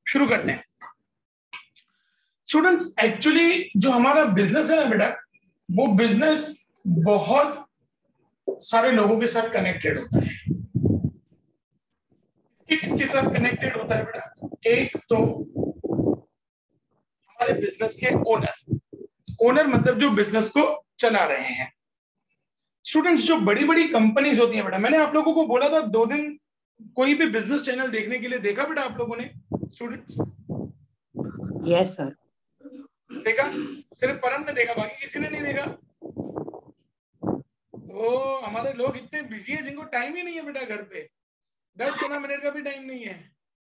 शुरू करते हैं। स्टूडेंट्स, एक्चुअली जो हमारा बिजनेस है ना बेटा, वो बिजनेस बहुत सारे लोगों के साथ कनेक्टेड होता है। किसके साथ कनेक्टेड होता है बेटा? एक तो हमारे बिजनेस के ओनर मतलब जो बिजनेस को चला रहे हैं। स्टूडेंट्स, जो बड़ी बड़ी कंपनीज होती हैं बेटा, मैंने आप लोगों को बोला था 2 दिन कोई भी बिजनेस चैनल देखने के लिए देखा बेटा आप लोगों ने? Students, yes sir. देखा? सिर्फ परम ने देखा, बाकी किसी ने नहीं देखा। ओ, हमारे लोग इतने बिजी हैं जिनको टाइम ही नहीं है बेटा, घर पे 10-15 मिनट का भी टाइम नहीं है।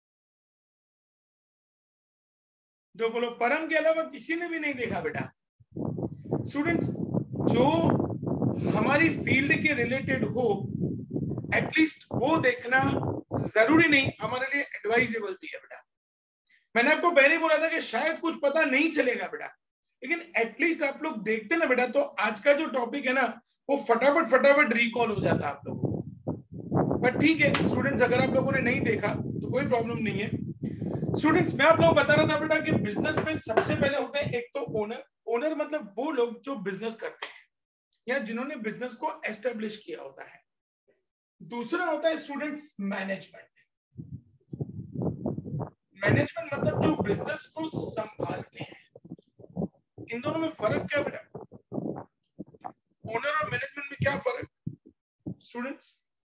जो बोलो, परम के अलावा किसी ने भी नहीं देखा बेटा। स्टूडेंट्स, जो हमारी फील्ड के रिलेटेड हो, एटलीस्ट वो देखना जरूरी नहीं, हमारे लिए एडवाइजेबल भी है बेटा। मैंने आपको पहले बोला था कि शायद कुछ पता नहीं चलेगा बेटा, लेकिन एटलीस्ट आप लोग देखते ना बेटा, तो आज का जो टॉपिक है ना, वो फटाफट रिकॉल हो जाता है आप लोगों को। बट ठीक है स्टूडेंट्स, अगर आप लोगों ने नहीं देखा तो कोई प्रॉब्लम नहीं है। स्टूडेंट्स, मैं आप लोगों को बता रहा था बेटा कि बिजनेस में सबसे पहले होते हैं एक तो ओनर मतलब वो लोग जो बिजनेस करते हैं या जिन्होंने बिजनेस को एस्टेब्लिश किया होता है। दूसरा होता है स्टूडेंट्स मैनेजमेंट मतलब जो बिजनेस को संभालते हैं। इन दोनों में फर्क क्या बेटा? ओनर और मैनेजमेंट में क्या फर्क स्टूडेंट्स?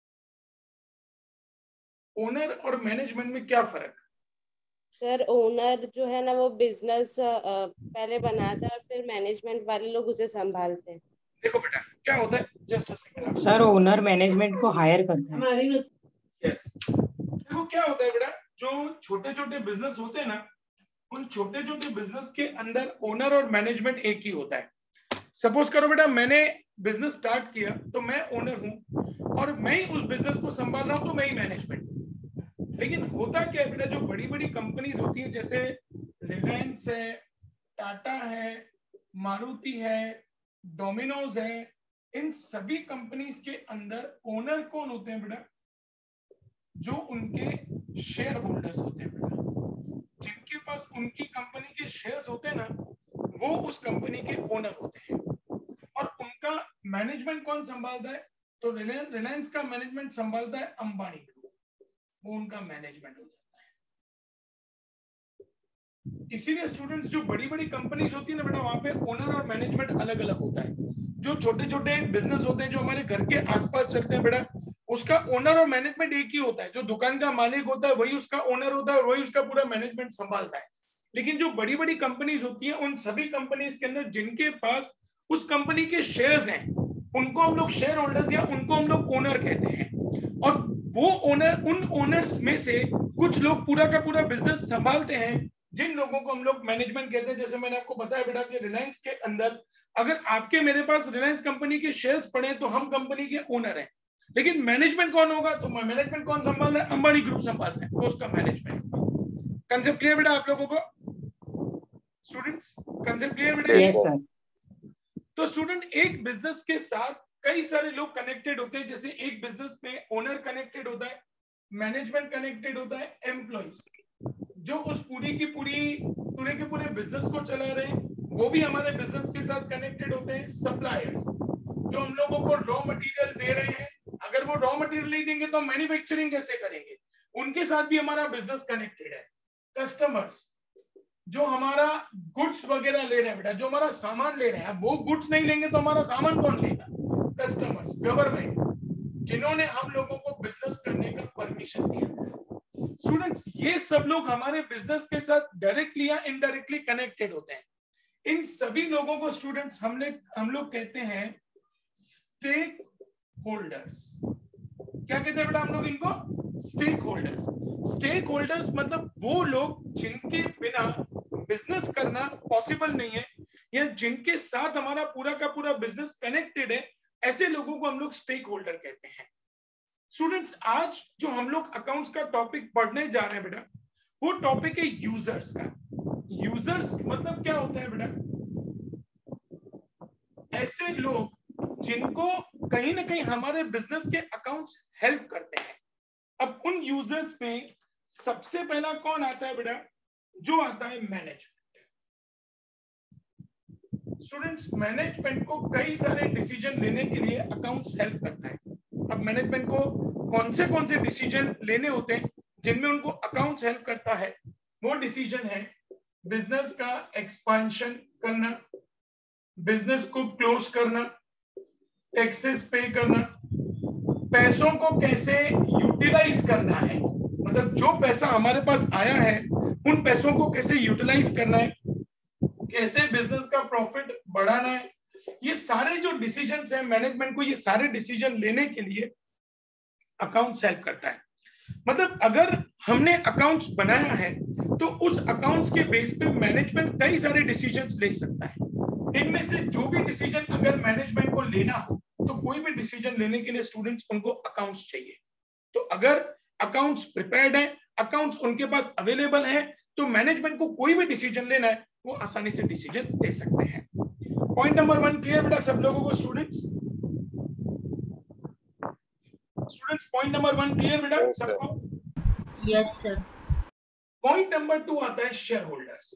ओनर और मैनेजमेंट में क्या फर्क? सर, ओनर जो है ना, वो बिजनेस पहले बनाता है, फिर मैनेजमेंट वाले लोग उसे संभालते हैं। देखो बेटा क्या होता है, just a second sir, owner management को हायर करता है। यस, देखो क्या होता है बेटा, जो छोटे छोटे बिजनेस होते हैं ना, उन छोटे छोटे बिजनेस के अंदर ओनर और मैनेजमेंट एक ही होता है। सपोज करो बेटा, मैंने बिजनेस स्टार्ट किया तो मैं ओनर हूं और मैं ही उस बिजनेस को संभाल रहा हूं, तो मैं ही मैनेजमेंट। लेकिन होता क्या है बेटा, जो बड़ी बड़ी कंपनीज होती है, जैसे रिलायंस है, टाटा है, मारुति है, डोमिनोज है, इन सभी कंपनीज के अंदर ओनर कौन होते हैं बेटा? जो उनके शेयर होल्डर्स होते हैं बेटा, जिनके पास उनकी कंपनी के शेयर्स होते हैं ना, वो उस कंपनी के ओनर होते हैं। और उनका मैनेजमेंट कौन संभालता है? तो रिलायंस का मैनेजमेंट संभालता है अंबानी ग्रुप, वो उनका मैनेजमेंट हो जाता है। इसीलिए स्टूडेंट्स, जो बड़ी बड़ी कंपनीज होती है ना बेटा, वहां पे ओनर और मैनेजमेंट अलग अलग होता है। जो छोटे छोटे बिजनेस होते हैं जो हमारे घर के आसपास चलते हैं बेटा, उसका ओनर और मैनेजमेंट एक ही होता है। जो दुकान का मालिक होता है वही उसका ओनर होता है, वही उसका पूरा मैनेजमेंट संभालता है। लेकिन जो बड़ी बड़ी कंपनीज होती है, उन सभी कंपनीज के अंदर जिनके पास उस कंपनी के शेयर्स हैं, उनको हम लोग शेयर होल्डर्स या उनको हम लोग ओनर कहते हैं। और वो ओनर, उन ओनर्स में से कुछ लोग पूरा का पूरा बिजनेस संभालते हैं, जिन लोगों को हम लोग मैनेजमेंट कहते हैं। जैसे मैंने आपको बताया बेटा कि रिलायंस के अंदर अगर आपके मेरे पास रिलायंस कंपनी के शेयर्स पड़े तो हम कंपनी के ओनर हैं, लेकिन मैनेजमेंट कौन होगा? तो मैनेजमेंट कौन संभाल रहा है? अंबानी ग्रुप संभाल रहा है, तो उसका मैनेजमेंट होगा। कंसेप्ट क्लियर बेटा आप लोगों को? स्टूडेंट्स, कंसेप्ट क्लियर बेटा? Yes sir. तो स्टूडेंट, एक बिजनेस के साथ कई सारे लोग कनेक्टेड होते हैं। जैसे एक बिजनेस में ओनर कनेक्टेड होता है, मैनेजमेंट कनेक्टेड होता है, एम्प्लॉइज जो उस पूरे के पूरे बिजनेस को चला रहे हैं, वो भी हमारे बिजनेस के साथ कनेक्टेड होते हैं। सप्लायर्स जो हम लोगों को रॉ मटेरियल दे रहे हैं, अगर वो रॉ मटेरियल नहीं देंगे तो मैन्युफैक्चरिंग कैसे करेंगे? उनके साथ भी हमारा बिजनेस कनेक्टेड है। कस्टमर्स जो हमारा गुड्स वगैरह ले रहे हैं बेटा, जो हमारा सामान ले रहे हैं, वो गुड्स नहीं लेंगे तो हमारा सामान कौन लेगा? कस्टमर्स। गवर्नमेंट जिन्होंने हम लोगों को बिजनेस करने का परमिशन दिया। स्टूडेंट्स, ये सब लोग हमारे बिजनेस के साथ डायरेक्टली या इनडायरेक्टली कनेक्टेड होते हैं। इन सभी लोगों को स्टूडेंट्स हम लोग कहते हैं स्टेक होल्डर्स। क्या कहते हैं बेटा हम लोग इनको? Stake holders. स्टेक होल्डर्स मतलब वो लोग जिनके बिना बिजनेस करना पॉसिबल नहीं है, या जिनके साथ हमारा पूरा का पूरा बिजनेस कनेक्टेड है, ऐसे लोगों को हम लोग स्टेक होल्डर कहते हैं। स्टूडेंट्स, आज जो हम लोग अकाउंट्स का टॉपिक पढ़ने जा रहे हैं बेटा, वो टॉपिक है यूजर्स का। यूजर्स मतलब क्या होता है बेटा? ऐसे लोग जिनको कहीं ना कहीं हमारे बिजनेस के अकाउंट्स हेल्प करते हैं। अब उन यूजर्स में सबसे पहला कौन आता है बेटा? जो आता है मैनेजमेंट। स्टूडेंट्स, मैनेजमेंट को कई सारे डिसीजन लेने के लिए अकाउंट्स हेल्प करता है। अब मैनेजमेंट को कौन से डिसीजन लेने होते हैं जिनमें उनको अकाउंट्स हेल्प करता है? वो डिसीजन है बिजनेस का एक्सपांशन करना, बिजनेस को क्लोज करना, टैक्सेस पे करना, पैसों को कैसे यूटिलाइज करना है, मतलब जो पैसा हमारे पास आया है उन पैसों को कैसे यूटिलाइज करना है, कैसे बिजनेस का प्रॉफिट बढ़ाना है। ये सारे जो डिसीजंस हैं, मैनेजमेंट को ये सारे डिसीजन लेने के लिए अकाउंट्स हेल्प करता है। मतलब अगर हमने अकाउंट्स बनाया है तो उस अकाउंट्स के बेस पे मैनेजमेंट कई सारे डिसीजंस ले सकता है। इनमें से जो भी डिसीजन अगर मैनेजमेंट को लेना हो तो कोई भी डिसीजन लेने के लिए स्टूडेंट्स उनको अकाउंट्स चाहिए। तो अगर अकाउंट्स प्रिपेयर्ड है, अकाउंट्स उनके पास अवेलेबल है, तो मैनेजमेंट को कोई भी डिसीजन लेना है वो आसानी से डिसीजन ले सकते हैं। पॉइंट नंबर 1 क्लियर बेटा सब लोगों को? स्टूडेंट्स पॉइंट नंबर 1 क्लियर बेटा सबको? Yes sir. पॉइंट नंबर 2 आता है शेयर होल्डर्स।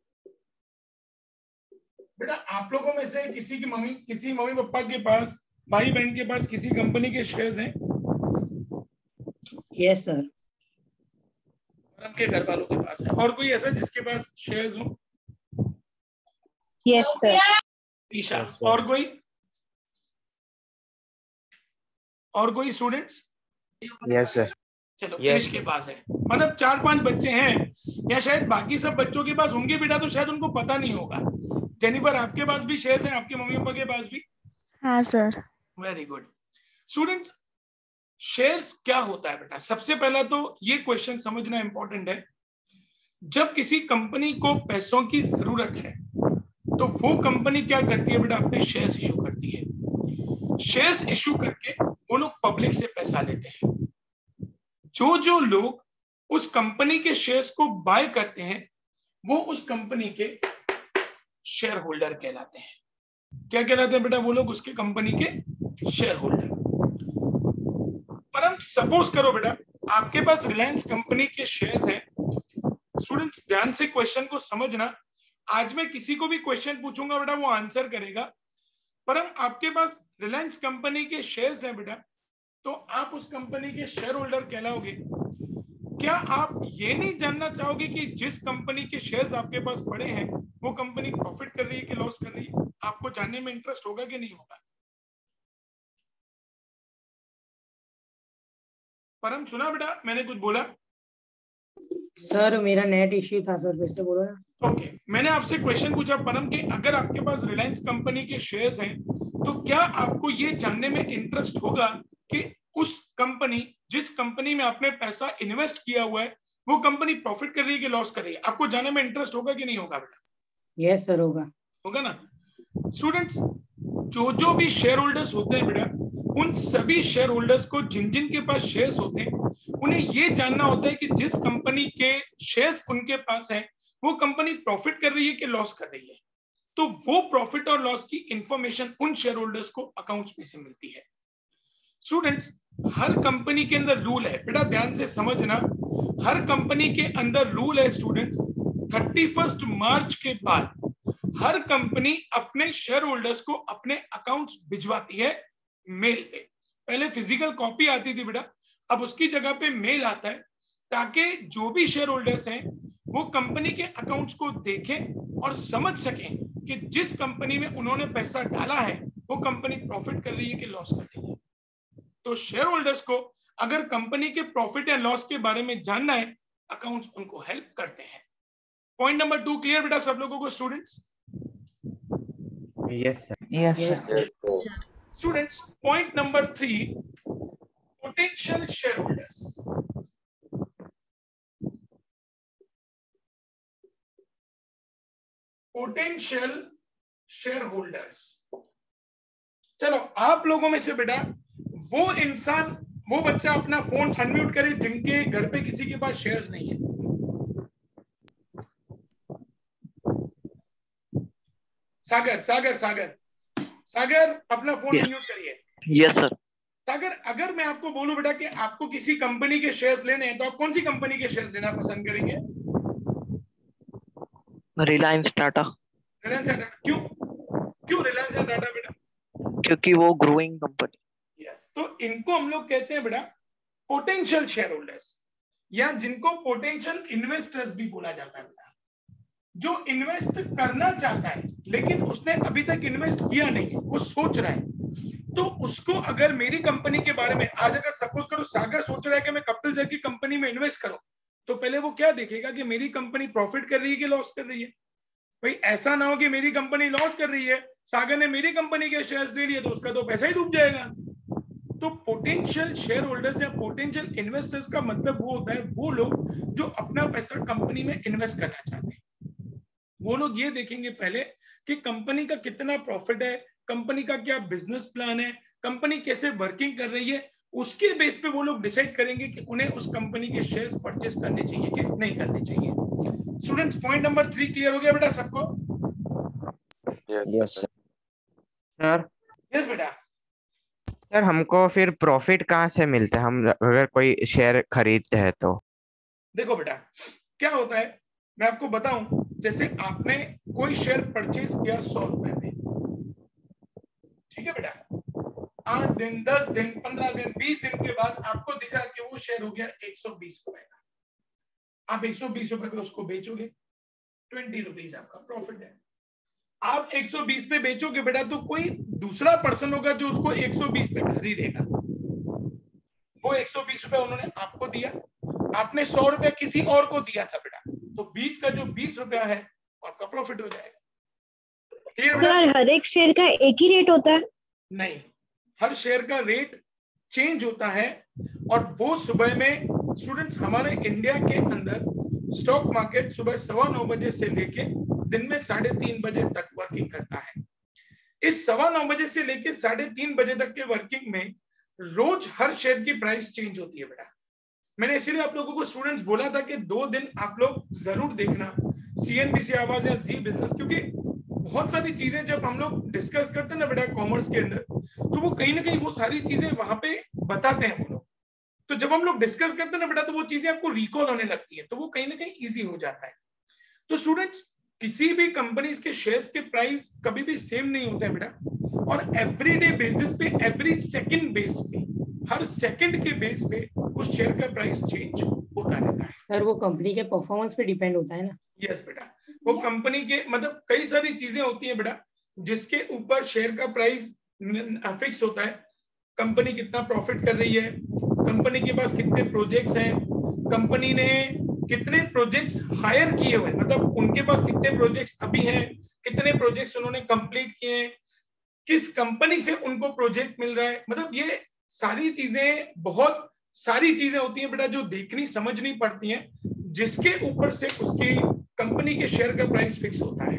बेटा आप लोगों में से किसी मम्मी पापा के पास, भाई बहन के पास किसी कंपनी के शेयर्स हैं? Yes sir. और उनके घर वालों के पास है? और कोई ऐसा जिसके पास शेयर्स हो? Yes sir. ईशा, और कोई? और कोई स्टूडेंट्स? Yes sir. चलो यश के पास है, मतलब 4-5 बच्चे हैं, या शायद बाकी सब बच्चों के पास होंगे बेटा, तो शायद उनको पता नहीं होगा। जेनिफर आपके पास भी शेयर्स हैं, आपके मम्मी पापा के पास भी? हाँ sir. Very good. Students, shares क्या होता है बेटा? सबसे पहला तो ये क्वेश्चन समझना इंपॉर्टेंट है। जब किसी कंपनी को पैसों की जरूरत है तो वो कंपनी क्या करती है बेटा? अपने शेयर्स इशू करती है। शेयर्स इशू करके वो लोग पब्लिक से पैसा लेते हैं। जो लोग उस कंपनी के शेयर्स को बाय करते हैं वो उस कंपनी के शेयर होल्डर कहलाते हैं। क्या कहलाते हैं बेटा वो लोग? उसके कंपनी के शेयर होल्डर। पर हम सपोज करो बेटा आपके पास रिलायंस कंपनी के शेयर्स हैं। स्टूडेंट्स ध्यान से क्वेश्चन को समझना। आज मैं किसी को भी क्वेश्चन पूछूंगा बेटा वो आंसर करेगा। पर हम आपके पास रिलायंस कंपनी के शेयर्स हैं बेटा, तो आप उस कंपनी के शेयर होल्डर कहलाओगे। क्या आप ये नहीं जानना चाहोगे कि जिस कंपनी के शेयर्स आपके पास पड़े हैं वो कंपनी प्रॉफिट कर रही है कि लॉस कर रही है? आपको जानने में इंटरेस्ट होगा कि नहीं होगा? परम सुना बेटा मैंने कुछ बोला? सर मेरा नेट इश्यू था सर, फिर से बोलो ना। ओके, मैंने आपसे क्वेश्चन पूछा परम कि अगर आपके पास रिलायंस कंपनी के शेयर्स हैं तो क्या आपको ये जानने में इंटरेस्ट होगा कि उस कंपनी, जिस कंपनी में आपने पैसा इन्वेस्ट किया हुआ है, वो कंपनी प्रॉफिट कर रही है कि लॉस कर रही है? आपको जानने में इंटरेस्ट होगा कि नहीं होगा बेटा? यस सर होगा। होगा ना? स्टूडेंट्स, जो भी शेयर होल्डर्स होते हैं बेटा, उन सभी शेयर होल्डर्स को जिन के पास शेयर्स होते हैं उन्हें ये जानना होता है कि जिस कंपनी के शेयर्स उनके पास है वो कंपनी प्रॉफिट कर रही है कि लॉस कर रही है। तो वो प्रॉफिट और लॉस की इंफॉर्मेशन उन शेयर होल्डर्स को अकाउंट्स में से मिलती है। स्टूडेंट्स, हर कंपनी के अंदर रूल है बेटा, ध्यान से समझना। हर कंपनी के अंदर रूल है स्टूडेंट्स, 31 मार्च के बाद हर कंपनी अपने शेयर होल्डर्स को अपने अकाउंट्स भिजवाती है मेल पे। पहले फिजिकल कॉपी आती थी बेटा, अब उसकी जगह पे मेल आता है, ताकि जो भी शेयर होल्डर्स हैं वो कंपनी के अकाउंट्स को देखें और समझ सकें कि जिस कंपनी में उन्होंने पैसा डाला है वो कंपनी प्रॉफिट कर रही है कि लॉस कर रही है। तो शेयर होल्डर्स को अगर कंपनी के प्रॉफिट या लॉस के बारे में जानना है, अकाउंट्स उनको हेल्प करते हैं। पॉइंट नंबर 2 क्लियर बेटा सब लोगों को? Students yes sir. Yes sir. Students, point number 3, potential share holders. Potential share holders, चलो आप लोगों में से बेटा वो इंसान, वो बच्चा अपना फोन अनम्यूट करे जिनके घर पे किसी के पास शेयर्स नहीं है। सागर सागर सागर सागर अपना फोन अनम्यूट करिए। Yes sir. सागर, अगर मैं आपको बोलूं बेटा कि आपको किसी कंपनी के शेयर्स लेने हैं तो आप कौन सी कंपनी के शेयर्स लेना पसंद करेंगे? रिलायंस टाटा। रिलायंस टाटा। क्यों क्यों रिलायंस टाटा बेटा? क्योंकि वो ग्रोइंग कंपनी। यस, तो इनको हम लोग कहते हैं बेटा पोटेंशियल शेयर होल्डर्स, या जिनको पोटेंशियल इन्वेस्टर्स भी बोला जाता है बेटा। जो इन्वेस्ट करना चाहता है लेकिन उसने अभी तक इन्वेस्ट किया नहीं है, वो सोच रहा है, तो उसको अगर मेरी कंपनी के बारे में आज अगर सपोज करो सागर सोच रहा है कि मैं कपिल सर की कंपनी में इन्वेस्ट करूं, तो पहले वो क्या देखेगा कि मेरी कंपनी प्रॉफिट कर रही है कि लॉस कर रही है। भाई ऐसा ना हो कि मेरी कंपनी लॉस कर रही है, सागर ने मेरी कंपनी के शेयर्स ले लिए तो उसका तो पैसा ही डूब जाएगा। तो पोटेंशियल शेयर होल्डर्स या पोटेंशियल इन्वेस्टर्स का मतलब वो होता है वो लोग जो अपना पैसा कंपनी में इन्वेस्ट करना चाहते हैं। वो लोग ये देखेंगे पहले कि कंपनी का कितना प्रॉफिट है, कंपनी का क्या बिजनेस प्लान है, कंपनी कैसे वर्किंग कर रही है, उसके बेस पे वो लोग डिसाइड करेंगे कि उन्हें उस कंपनी के शेयर्स परचेस करने चाहिए कि नहीं करने चाहिए। स्टूडेंट्स, पॉइंट नंबर 3 क्लियर हो गया बेटा सबको? Yes sir. यस बेटा। सर हमको फिर प्रॉफिट कहाँ से मिलता है, हम अगर कोई शेयर खरीदते हैं तो? देखो बेटा क्या होता है, मैं आपको बताऊं, जैसे आपने कोई शेयर परचेज किया 100 रुपए में, ठीक है बेटा, 8 दिन 10 दिन 15 दिन 20 दिन के बाद आपको दिखा कि वो शेयर हो गया 120 रुपए का। आप 120 रुपए पे उसको बेचोगे, 20 रुपीज आपका प्रॉफिट है। आप 120 पे बेचोगे बेटा, तो कोई दूसरा पर्सन होगा जो उसको 120 पे खरीदेगा। वो 120 रुपए उन्होंने आपको दिया, आपने 100 रुपया किसी और को दिया था बेटा, तो बीच का जो 20 रुपया है आपका प्रॉफिट हो जाएगा। क्लियर बेटा? सर हर एक शेयर का एक ही रेट होता है? नहीं, हर शेयर का रेट चेंज होता है, और वो सुबह में स्टूडेंट्स हमारे इंडिया के अंदर स्टॉक मार्केट सुबह 9:15 बजे से लेके दिन में 3:30 बजे तक वर्किंग करता है। इस 9:15 बजे से लेके 3:30 बजे तक के वर्किंग में रोज हर शेयर की प्राइस चेंज होती है बेटा। मैंने इसीलिए आप लोगों को स्टूडेंट्स बोला था कि 2 दिन आप लोग जरूर देखना सीएनबीसी आवाज या जी बिजनेस, क्योंकि बहुत सारी चीजें जब हम लोग डिस्कस करते हैं ना बेटा कॉमर्स के अंदर, तो वो कहीं ना कहीं वो सारी चीजें वहां पे बताते हैं वो लोग। तो जब हम लोग डिस्कस करते हैं ना बेटा, तो वो चीजें आपको रिकॉल होने लगती है, तो वो कहीं ना कहीं ईजी हो जाता है। तो स्टूडेंट्स, किसी भी कंपनीज के शेयर्स के प्राइस कभी भी सेम नहीं होते हैं बेटा, और एवरीडे बेसिस पे, एवरी सेकंड बेस पे, हर सेकंड के बेस पे उस शेयर का प्राइस चेंज होता रहता है। सर वो कंपनी के परफॉर्मेंस पे डिपेंड होता है ना? यस बेटा, वो कंपनी के मतलब कई सारी चीजें होती हैं बेटा जिसके ऊपर शेयर का प्राइस फिक्स होता है। कंपनी कितना प्रॉफिट कर रही है, कंपनी के पास कितने प्रोजेक्ट्स हैं, कंपनी ने कितने प्रोजेक्ट्स हायर किए हुए, मतलब उनके पास कितने प्रोजेक्ट्स अभी हैं, कितने प्रोजेक्ट्स उन्होंने कंप्लीट किए हैं, किस कंपनी से उनको प्रोजेक्ट मिल रहा है। मतलब ये सारी चीजें, बहुत सारी चीजें होती हैं बेटा जो देखनी समझनी पड़ती हैं, जिसके ऊपर से उसकी कंपनी के शेयर का प्राइस फिक्स होता है।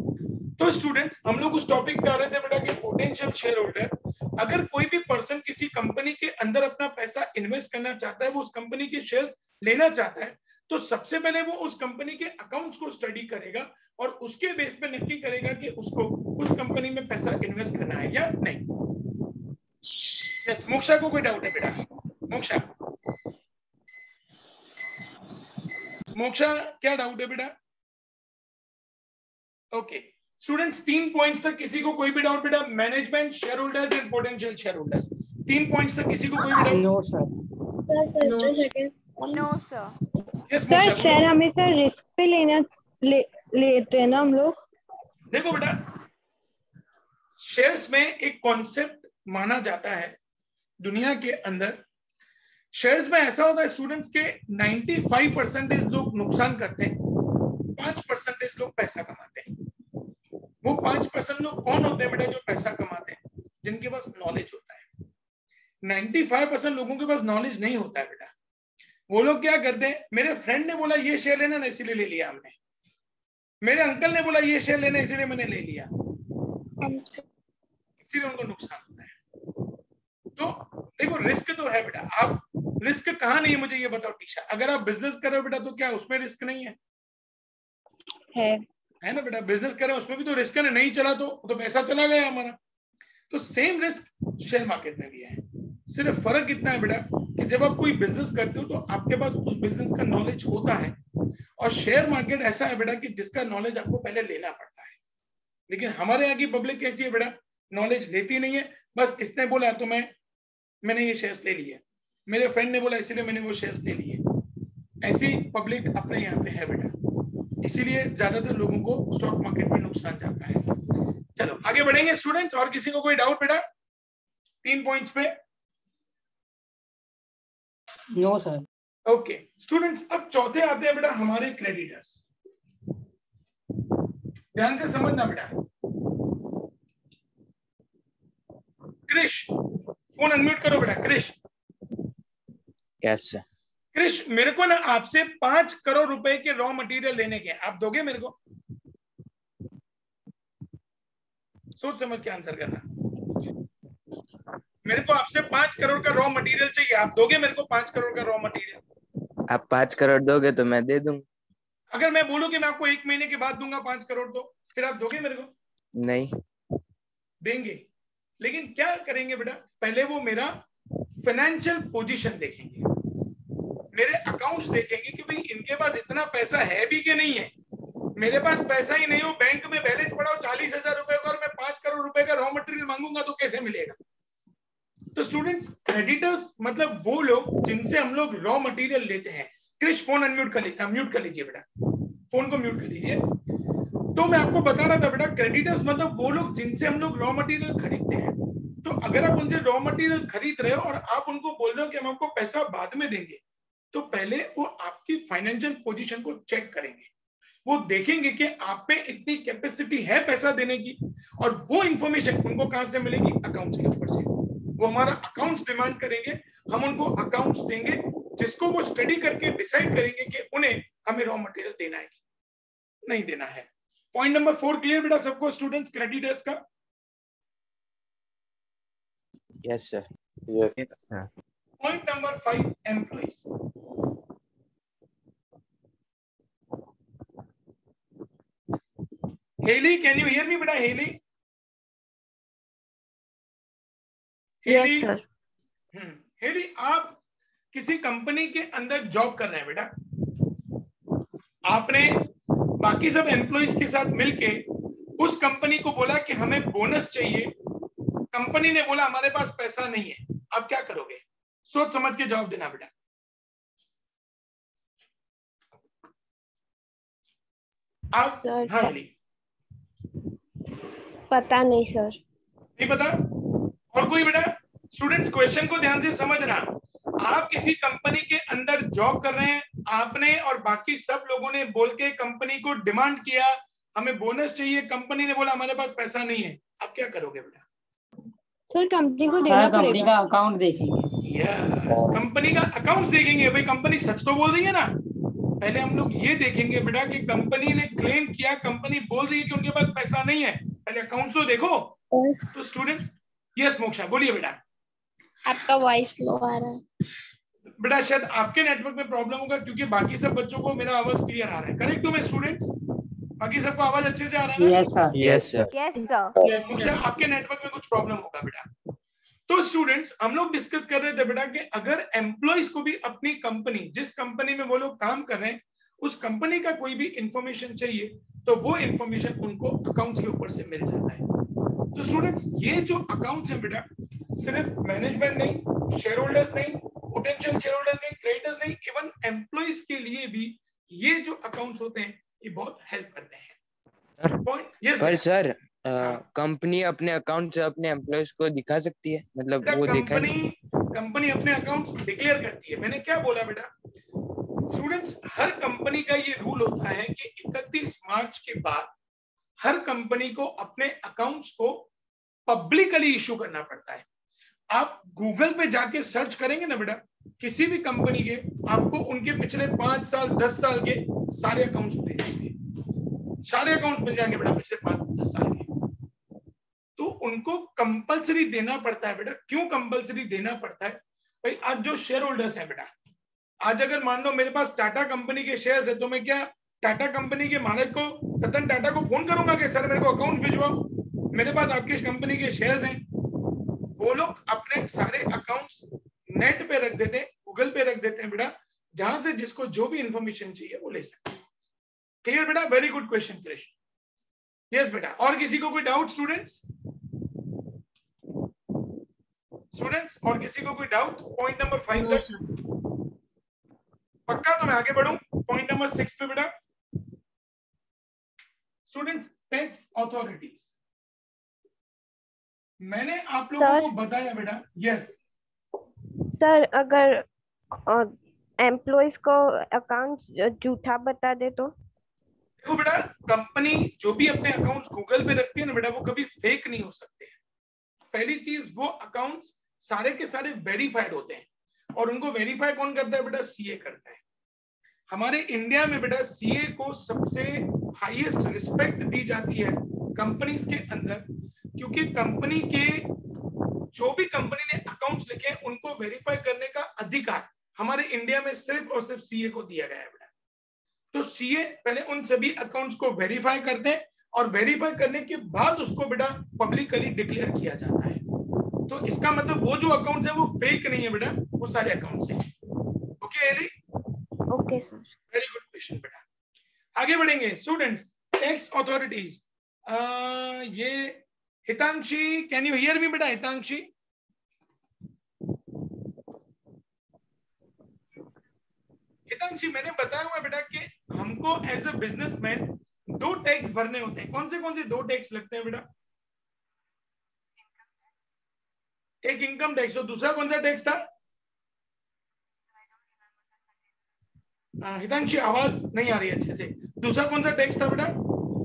तो स्टूडेंट्स, हम लोग उस टॉपिक पे आ रहे थे बेटा कि पोटेंशियल शेयर होल्डर, अगर कोई भी पर्सन किसी कंपनी के अंदर अपना पैसा इन्वेस्ट करना चाहता है, वो उस कंपनी के शेयर्स लेना चाहता है, तो सबसे पहले वो उस कंपनी के अकाउंट्स को स्टडी करेगा और उसके बेस पे नक्की करेगा कि उसको उस कंपनी में पैसा इन्वेस्ट करना है या नहीं। यस, मोक्षा को कोई डाउट है बेटा? मोक्षा, मोक्षा क्या डाउट है बेटा? ओके स्टूडेंट्स, 3 पॉइंट्स तक किसी को कोई भी डाउट बेटा? Management, share holders and potential share holders, 3 points तक किसी को कोई भी doubt? No sir. No sir. Yes sir Moksha, share हमेशा रिस्क पे लेते हैं ना हम लोग? देखो बेटा, शेयर्स में एक कॉन्सेप्ट माना जाता है दुनिया के अंदर। शेयर्स में ऐसा होता है स्टूडेंट्स के 95% लोग नुकसान करते हैं, 5% लोग पैसा कमाते हैं। वो 5% लोग कौन होते हैं बेटा जो पैसा कमाते हैं? जिनके पास नॉलेज होता है। 95% लोगों के पास नॉलेज नहीं होता है बेटा। वो लोग क्या करते हैं, मेरे फ्रेंड ने बोला ये शेयर लेना ना, इसीलिए ले लिया हमने, मेरे अंकल ने बोला ये शेयर लेना इसीलिए मैंने ले लिया, इसीलिए उनको नुकसान होता है। तो देखो रिस्क तो है बेटा, आप रिस्क कहाँ नहीं है मुझे ये बताओ टीशा? अगर आप बिजनेस कर रहे हो बेटा तो क्या उसमें रिस्क नहीं है? है ना बेटा, बिजनेस कर रहे हो उसमें भी तो रिस्क है ना, नहीं चला तो पैसा चला गया हमारा। तो सेम रिस्क शेयर मार्केट में भी है, सिर्फ फर्क इतना है बेटा कि जब आप कोई बिजनेस करते हो तो आपके पास उस बिजनेस का नॉलेज होता है, और शेयर मार्केट ऐसा है बेटा कि जिसका नॉलेज आपको पहले लेना पड़ता है। लेकिन हमारे यहाँ की पब्लिक कैसी है बेटा, नॉलेज लेती नहीं है, बस इसने बोला तो मैंने ये शेयर्स ले लिए, मेरे फ्रेंड ने बोला इसीलिए मैंने वो शेयर्स ले लिए। ऐसी पब्लिक अपने यहाँ पे है बेटा, इसीलिए ज्यादातर लोगों को स्टॉक मार्केट में नुकसान जाता है। चलो आगे बढ़ेंगे स्टूडेंट्स, और किसी को कोई डाउट बेटा 3 पॉइंट्स पे? No sir. ओके स्टूडेंट्स, अब चौथे आते हैं बेटा हमारे क्रेडिटर्स। ध्यान से समझना बेटा। क्रिश फोन अनम्यूट करो बेटा। क्रिश। Yes sir. क्रिश, मेरे को ना आपसे 5 करोड़ रुपए के रॉ मटेरियल लेने के, आप दोगे मेरे को? सोच समझ के आंसर करना। मेरे को आपसे 5 करोड़ का रॉ मटेरियल चाहिए, आप दोगे मेरे को 5 करोड़ का रॉ मटेरियल? आप 5 करोड़ दोगे तो मैं दे दूंगा। अगर मैं बोलूं कि मैं आपको 1 महीने के बाद दूंगा 5 करोड़, तो फिर आप दोगे मेरे को? नहीं देंगे। लेकिन क्या करेंगे बेटा, पहले वो मेरा फाइनेंशियल पोजीशन देखेंगे, मेरे अकाउंट्स देखेंगे कि भाई इनके पास इतना पैसा है भी कि नहीं है। मेरे पास पैसा ही नहीं हो, बैंक में बैलेंस पड़ा हो 40,000 रुपए का, और मैं 5 करोड़ रुपए का रॉ मटेरियल मांगूंगा तो कैसे मिलेगा? तो स्टूडेंट्स, क्रेडिटर्स मतलब वो लोग जिनसे हम लोग रॉ मटेरियल लेते हैं। क्रिश फोन अनम्यूट कर लीजिए बेटा, फोन को म्यूट कर लीजिए। तो मैं आपको बता रहा था बेटा, क्रेडिटर्स मतलब वो लोग जिनसे हम लोग रॉ मटेरियल खरीदते हैं। तो अगर आप उनसे रॉ मटेरियल खरीद रहे हो और आप उनको बोल रहे हो कि हम आपको पैसा बाद में देंगे, तो पहले वो आपकी फाइनेंशियल पोजीशन को चेक करेंगे। वो देखेंगे कि आप पे इतनी कैपेसिटी है पैसा देने की, और वो इंफॉर्मेशन उनको कहां से मिलेगी? अकाउंट्स के ऊपर से। वो हमारा अकाउंट्स डिमांड करेंगे, हम उनको अकाउंट्स देंगे, जिसको वो स्टडी करके डिसाइड करेंगे कि उन्हें हमें रॉ मटेरियल देना है कि नहीं देना है। पॉइंट नंबर 4 क्लियर बेटा सबको स्टूडेंट्स क्रेडिटर्स का? Yes sir. Point number 5 employees. Hailey, can you hear me बेटा? Hailey, Hailey, yes sir. Hailey, आप किसी कंपनी के अंदर जॉब कर रहे हैं बेटा, आपने बाकी सब एम्प्लॉइज के साथ मिलके उस कंपनी को बोला कि हमें बोनस चाहिए, कंपनी ने बोला हमारे पास पैसा नहीं है, आप क्या करोगे? सोच समझ के जवाब देना बेटा। आप? हाँ हेली। पता नहीं सर। नहीं पता? और कोई बेटा? स्टूडेंट्स क्वेश्चन को ध्यान से समझना। आप किसी कंपनी के अंदर जॉब कर रहे हैं, आपने और बाकी सब लोगों ने बोल के कंपनी को डिमांड किया हमें बोनस चाहिए, कंपनी ने बोला हमारे पास पैसा नहीं है, आप क्या करोगे बेटा? सर कंपनी को देना पड़ेगा। कंपनी का अकाउंट देखेंगे। यस, कंपनी का अकाउंट देखेंगे। भाई कंपनी सच तो बोल रही है ना? पहले हम लोग ये देखेंगे बेटा कि कंपनी ने क्लेम किया, कंपनी बोल रही है कि उनके पास पैसा नहीं है, पहले अकाउंट्स तो देखो। तो स्टूडेंट्स, यस मोक्षा बोलिए बेटा। आपका वॉइस लो आ रहा है बेटा, शायद आपके नेटवर्क में प्रॉब्लम होगा, क्योंकि बाकी सब बच्चों को मेरा आवाज क्लियर आ रहा है। करेक्ट हूं मैं स्टूडेंट्स? बाकी सबको आवाज अच्छे से आ रहा है ना? Yes sir. Yes sir. Yes Moksha, आपके नेटवर्क में कुछ प्रॉब्लम होगा बेटा। तो स्टूडेंट्स, हम लोग डिस्कस कर रहे थे बेटा कि अगर एम्प्लॉइज को भी अपनी कंपनी, जिस कंपनी में वो लोग काम कर रहे हैं, उस कंपनी का कोई भी इंफॉर्मेशन चाहिए, तो वो इंफॉर्मेशन उनको अकाउंट्स के ऊपर से मिल जाता है। तो स्टूडेंट्स, ये जो अकाउंट्स है बेटा, सिर्फ मैनेजमेंट नहीं, शेयर होल्डर्स नहीं, पोटेंशियल शेयर होल्डर्स नहीं, क्रेडिटर्स नहीं, इवन एम्प्लॉइज के लिए भी ये जो अकाउंट्स होते हैं ये बहुत हेल्प करते हैं। पर सर कंपनी अपने अकाउंट से अपने एम्प्लॉयज को दिखा सकती है, मतलब वो दिखा कंपनी अपने अकाउंट्स डिक्लेयर करती है। मैंने क्या बोला बेटा? स्टूडेंट्स, हर कंपनी का ये रूल होता है कि 31 मार्च के बाद हर कंपनी को अपने अकाउंट्स को पब्लिकली इशू करना पड़ता है। आप गूगल पे जाके सर्च करेंगे ना बेटा, किसी भी कंपनी के, आपको उनके पिछले 5 साल 10 साल के सारे अकाउंट्स मिल जाएंगे, सारे अकाउंट्स मिल जाएंगे बेटा पिछले 5-10 साल के। तो उनको कंपलसरी देना पड़ता है बेटा। क्यों कंपलसरी देना पड़ता है? भाई आज जो शेयर होल्डर्स हैं बेटा, आज अगर मान लो मेरे पास टाटा कंपनी के शेयर्स है, तो मैं क्या टाटा कंपनी के मालिक को, रतन टाटा को फोन करूंगा कि सर मेरे को अकाउंट भिजवाओ, मेरे पास आपकी कंपनी के शेयर्स हैं? वो लोग अपने सारे अकाउंट्स नेट पे रख देते हैं, गूगल पे रख देते हैं बेटा, जहां से जिसको जो भी इंफॉर्मेशन चाहिए वो ले सकते हैं। क्लियर बेटा? Very good question Krishna. Yes बेटा। और किसी को कोई डाउट स्टूडेंट्स? और किसी को कोई डाउट पॉइंट नंबर 5 तक? पक्का? तो मैं आगे बढ़ूं पॉइंट नंबर 6 पे बेटा। स्टूडेंट्स, टैक्स अथॉरिटीज, मैंने आप लोगों को बताया बेटा। यस सर, अगर एम्प्लॉइज को अकाउंट झूठा बता दे तो? देखो बेटा, कंपनी जो भी अपने अकाउंट्स गूगल पे रखती है ना बेटा, वो कभी फेक नहीं हो सकते हैं। पहली चीज, वो अकाउंट्स सारे के सारे वेरीफाइड होते हैं, और उनको वेरीफाई कौन करता है बेटा? सीए करता है। हमारे इंडिया में बेटा सीए को सबसे हाईएस्ट रिस्पेक्ट दी जाती है कंपनीज के अंदर, क्योंकि कंपनी के जो भी कंपनी ने अकाउंट्स लिखे हैं उनको वेरीफाई करने का अधिकार हमारे इंडिया में सिर्फ और सिर्फ सीए को दिया गया है बेटा। तो सीए पहले उन सभी अकाउंट्स को वेरीफाई करते हैं, और वेरीफाई करने के बाद उसको बेटा पब्लिकली डिक्लेयर किया जाता है। तो इसका मतलब वो जो अकाउंट्स है वो फेक नहीं है बेटा, वो सारे अकाउंट्स हैं। Okay Ellie? Okay sir. Very good question बेटा। आगे बढ़ेंगे स्टूडेंट्स। टैक्स अथॉरिटीज, ये Hitanshi, can you hear me बेटा? हितांशी, हितांशी, मैंने बताया हुआ बेटा कि हमको एज अ बिजनेसमैन 2 टैक्स भरने होते हैं। कौन से 2 टैक्स लगते हैं बेटा? एक इनकम टैक्स, और दूसरा कौन सा टैक्स था? हितांशी, आवाज नहीं आ रही अच्छे से। दूसरा कौन सा टैक्स था बेटा?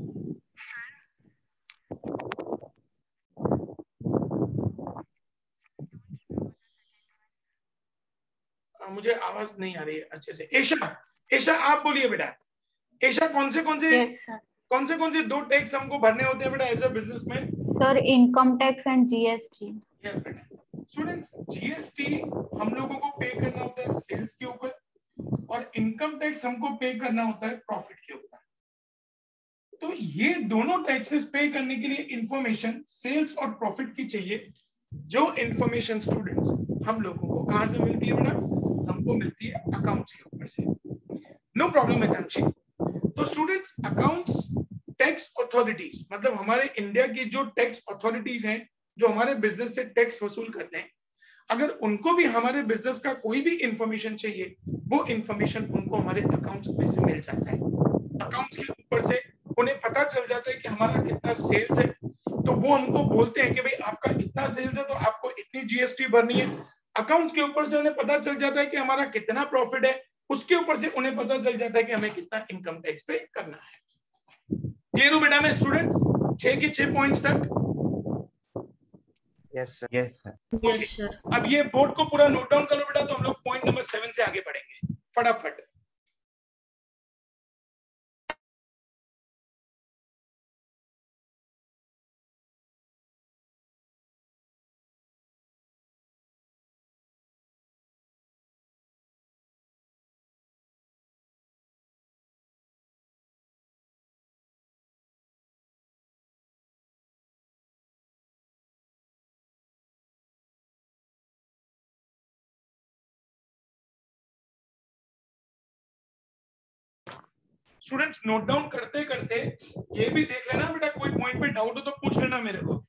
मुझे आवाज नहीं आ रही है अच्छे से। ऐशा आप बोलिए बेटा। ऐशा, कौन से 2 टैक्स हमको भरने होते हैं बेटा as a businessman? Sir, income tax and GST. Yes बेटा। स्टूडेंट्स, जीएसटी हम लोगों को पे करना होता है सेल्स के ऊपर, और इनकम टैक्स हमको पे करना होता है प्रॉफिट के ऊपर। तो ये दोनों टैक्सेस पे करने के लिए इंफॉर्मेशन सेल्स और प्रॉफिट की चाहिए, जो इंफॉर्मेशन स्टूडेंट्स हम लोगों को कहां से मिलती है बेटा? हमको मिलती है अकाउंट्स के ऊपर से। No problem Hitanshi. तो स्टूडेंट्स, अकाउंट्स टैक्स अथॉरिटीज मतलब हमारे इंडिया की जो टैक्स अथॉरिटीज हैं, जो हमारे बिजनेस से टैक्स वसूल करते हैं, अगर उनको भी हमारे बिजनेस का कोई भी इंफॉर्मेशन चाहिए, वो इंफॉर्मेशन उनको हमारे अकाउंट्स में से मिल जाता है। अकाउंट्स के ऊपर से उन्हें पता चल जाता है कि हमारा कितना सेल्स है, तो वो हमको बोलते हैं कि भाई आपका इतना सेल्स है तो आपको इतनी जीएसटी भरनी है। अकाउंट्स के ऊपर से उन्हें पता चल जाता है कि हमारा कितना प्रॉफिट है, उसके ऊपर से उन्हें पता चल जाता है कि हमें कितना इनकम टैक्स पे करना है। क्लियर हो बेटा? मैं स्टूडेंट्स 6 के 6 पॉइंट्स तक? Yes sir. Yes sir. अब ये बोर्ड को पूरा नोट डाउन कर लो बेटा, तो हम लोग पॉइंट नंबर 7 से आगे बढ़ेंगे फटाफट। स्टूडेंट्स, नोट डाउन करते करते ये भी देख लेना बेटा, कोई पॉइंट पे डाउट हो तो पूछ लेना मेरे को।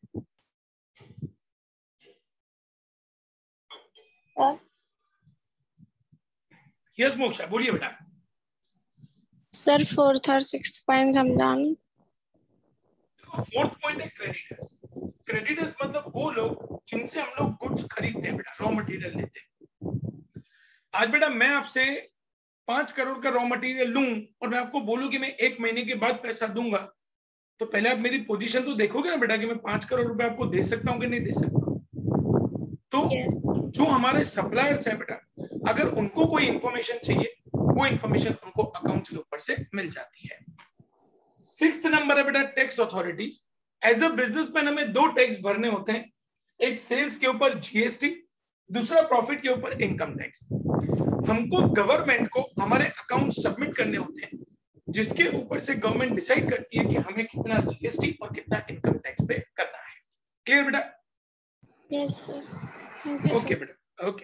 यस मोक्षा, बोलिए बेटा। सर, 4th और 6th पॉइंट समझाना। 4th पॉइंट है क्रेडिटर्स। क्रेडिटर्स मतलब वो लोग जिनसे हम लोग गुड्स खरीदते हैं बेटा, रॉ मटेरियल लेते हैं। आज बेटा मैं आपसे 5 करोड़ का रॉ मटेरियल लूं और मैं आपको बोलूं कि मैं 1 महीने के बाद पैसा दूंगा, तो पहले आप मेरी पोजीशन तो देखोगे ना बेटा कि मैं 5 करोड़ रुपए आपको दे सकता हूं कि नहीं दे सकता। तो जो हमारे सप्लायर्स हैं बेटा, अगर उनको कोई इंफॉर्मेशन चाहिए, वो इंफॉर्मेशन उनको अकाउंट्स के ऊपर से मिल जाती है। 6th नंबर है बेटा tax authorities. As a businessman हमें 2 टैक्स भरने होते हैं, एक सेल्स के ऊपर जीएसटी, दूसरा प्रॉफिट के ऊपर इनकम टैक्स। हमको गवर्नमेंट को हमारे अकाउंट सबमिट करने होते हैं, जिसके ऊपर से गवर्नमेंट डिसाइड करती है कि हमें कितना जीएसटी और कितना इनकम टैक्स पे करना है। क्लियर बेटा? Yes, sir. Thank you, okay sir. बेटा, ओके।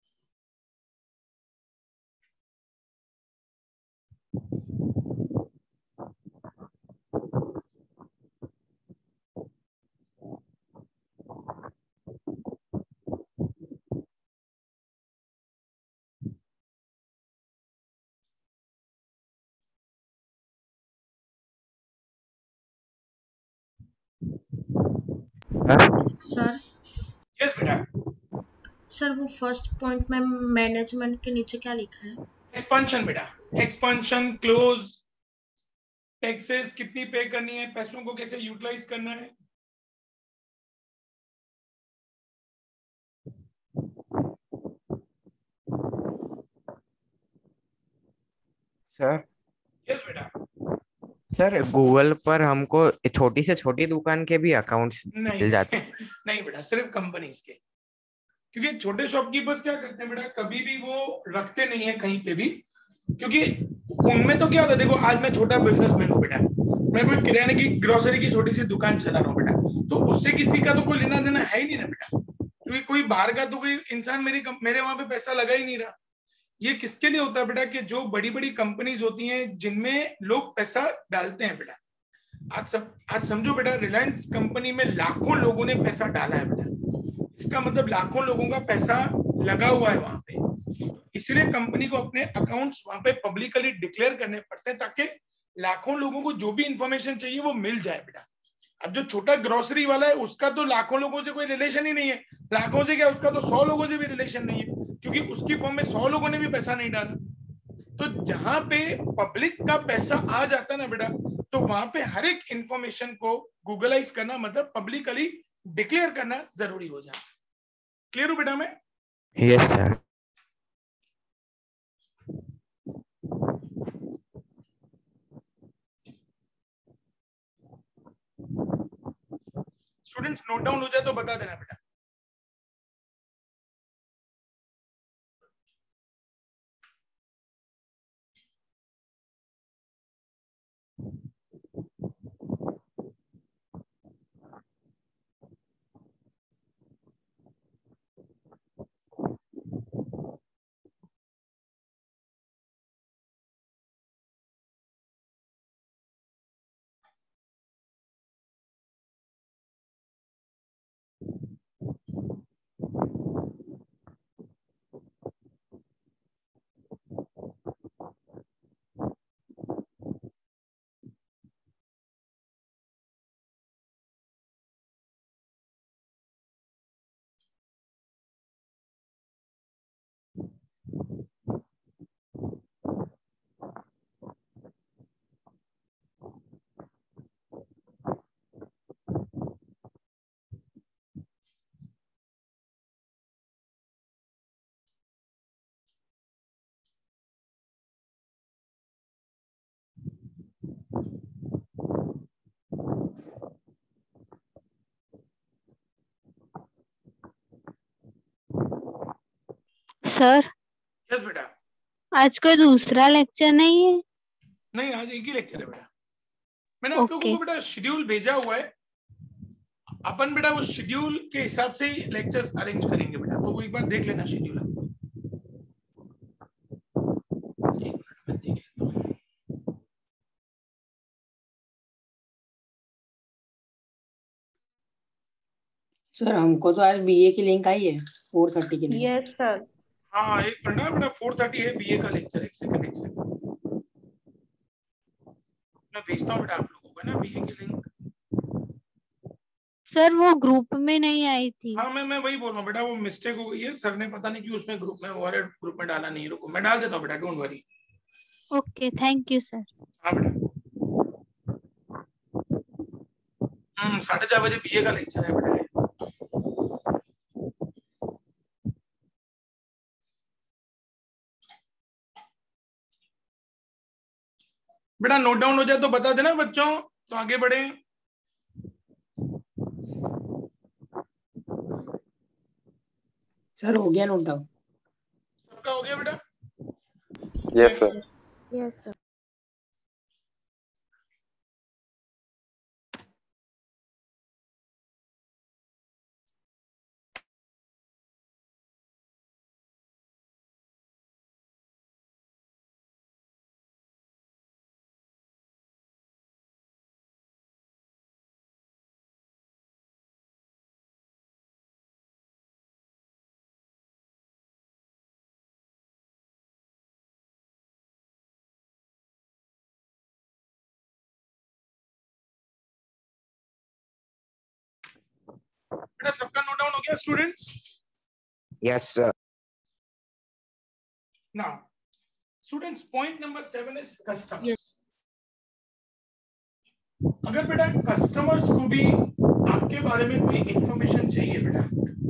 सर यस बेटा। सर वो फर्स्ट पॉइंट में मैनेजमेंट के नीचे क्या लिखा है? एक्सपेंशन बेटा, एक्सपेंशन, क्लोज, टैक्सेस कितनी पे करनी है, पैसों को कैसे यूटिलाइज करना है। सर यस बेटा। सर गूगल पर हमको छोटी से छोटी दुकान के भी अकाउंट्स नहीं मिल जाते। नहीं बेटा, सिर्फ कंपनीज के, क्योंकि छोटे शॉपकीपर्स क्या करते हैं बेटा, कभी भी वो रखते नहीं है कहीं पे भी, क्योंकि उनमें तो क्या होता है, देखो आज मैं छोटा बिजनेसमैन हूँ बेटा, मैं कोई किराने की ग्रोसरी की छोटी सी दुकान चला रहा हूँ बेटा, तो उससे किसी का तो कोई लेना देना है ही नहीं ना बेटा, क्योंकि कोई बाहर का तो कोई इंसान मेरे वहां पे पैसा लगा ही नहीं रहा। ये किसके लिए होता है बेटा, कि जो बड़ी बड़ी कंपनीज होती हैं जिनमें लोग पैसा डालते हैं बेटा। आज समझो बेटा, रिलायंस कंपनी में लाखों लोगों ने पैसा डाला है बेटा, इसका मतलब लाखों लोगों का पैसा लगा हुआ है वहां पे, इसलिए कंपनी को अपने अकाउंट्स वहां पे पब्लिकली डिक्लेयर करने पड़ते हैं, ताकि लाखों लोगों को जो भी इंफॉर्मेशन चाहिए वो मिल जाए बेटा। अब जो छोटा ग्रोसरी वाला है उसका तो लाखों लोगों से कोई रिलेशन ही नहीं है, लाखों से क्या, उसका तो 100 लोगों से भी रिलेशन नहीं है, क्योंकि उसकी फॉर्म में 100 लोगों ने भी पैसा नहीं डाला। तो जहां पे पब्लिक का पैसा आ जाता है ना बेटा, तो वहां पे हर एक इंफॉर्मेशन को गूगलाइज करना, मतलब पब्लिकली डिक्लेयर करना जरूरी हो जाता है। क्लियर हो बेटा? मैं yes sir. Students note down हो जाए तो बता देना बेटा। सर यस बेटा। आज कोई दूसरा लेक्चर नहीं है? नहीं, आज एक ही लेक्चर है बेटा। मैंने आप लोगों को बेटा शेड्यूल भेजा हुआ है, अपन बेटा उस शेड्यूल के हिसाब से ही लेक्चर्स अरेंज करेंगे बेटा, तो वो एक बार देख लेना शेड्यूल। सर हमको तो आज बीए की लिंक आई है 4:30 के लिए। Yes sir. हाँ, एक पढ़ना बेटा, 4:30 है बीए का लेक्चर। एक सेकंड मैं भेजता हूँ बेटा आप लोगों को ना बीए की लिंक। सर वो ग्रुप में नहीं आई थी। हाँ, मैं वही बोल रहा हूँ बेटा, वो मिस्टेक हो गई है, सर ने पता नहीं क्यों उसमें ग्रुप में डाला नहीं। रुको मैं डाल देता हूँ बेटा, don't worry. Okay, thank you sir. हाँ बेटा। 4:30 बजे बीए का लेक्चर है बेटा। बेटा नोट डाउन हो जाए तो बता देना बच्चों, तो आगे बढ़े। सर हो गया नोट डाउन? सबका हो गया बेटा? Yes sir. Yes sir. बेटा सबका नोट डाउन हो गया students? Yes sir. Now students point number 7 is customers. Yes. अगर बेटा कस्टमर्स को भी आपके बारे में कोई इंफॉर्मेशन चाहिए बेटा,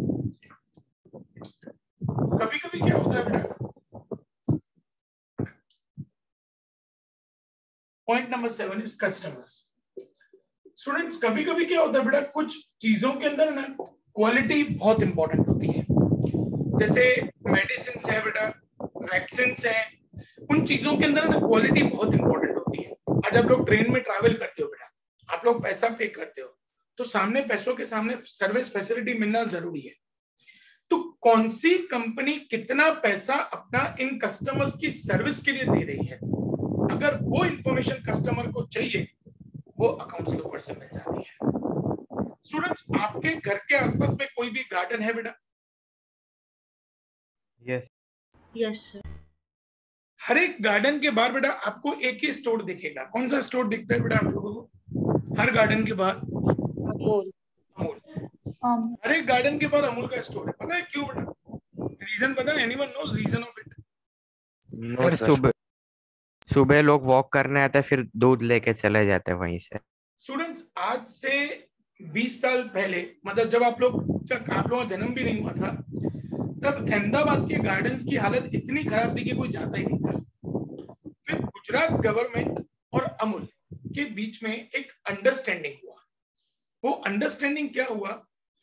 कभी कभी क्या होता है बेटा, point number 7 is customers. Students कभी कभी क्या होता है बेटा, कुछ चीजों के अंदर ना क्वालिटी बहुत इंपॉर्टेंट होती है। जैसे मेडिसिन है बेटा, वैक्सीन है, उन चीजों के अंदर ना क्वालिटी बहुत इंपॉर्टेंट होती है। आज आप लोग ट्रेन में ट्रैवल करते हो बेटा, आप लोग पैसा पे करते हो, तो सामने पैसों के सामने सर्विस फैसिलिटी मिलना जरूरी है। तो कौन सी कंपनी कितना पैसा अपना इन कस्टमर्स की सर्विस के लिए दे रही है, अगर वो इंफॉर्मेशन कस्टमर को चाहिए, वो अकाउंट्स के ऊपर से मिल जाती है। स्टूडेंट्स आपके घर के आसपास में कोई भी गार्डन है बेटा? Yes Yes, sir. हर एक गार्डन के बाहर बेटा आपको एक ही स्टोर दिखेगा। कौन सा स्टोर दिखता है बेटा आप लोगों को हर गार्डन के बाहर? अमूल। अमूल। हर एक गार्डन के बाहर अमूल का स्टोर है। पता है क्यों बेटा? रीजन पता है? Anyone knows reason of it? No sir, sir. सुबह लोग वॉक करने आते हैं, फिर दूध लेके चले जाते हैं वहीं से। स्टूडेंट्स आज से 20 साल पहले, मतलब जब आप लोगों का जन्म भी नहीं हुआ था, तब अहमदाबाद के गार्डन्स की हालत इतनी खराब थी कि कोई जाता ही नहीं था। फिर गुजरात गवर्नमेंट और अमूल के बीच में एक अंडरस्टैंडिंग हुआ। वो अंडरस्टैंडिंग क्या हुआ?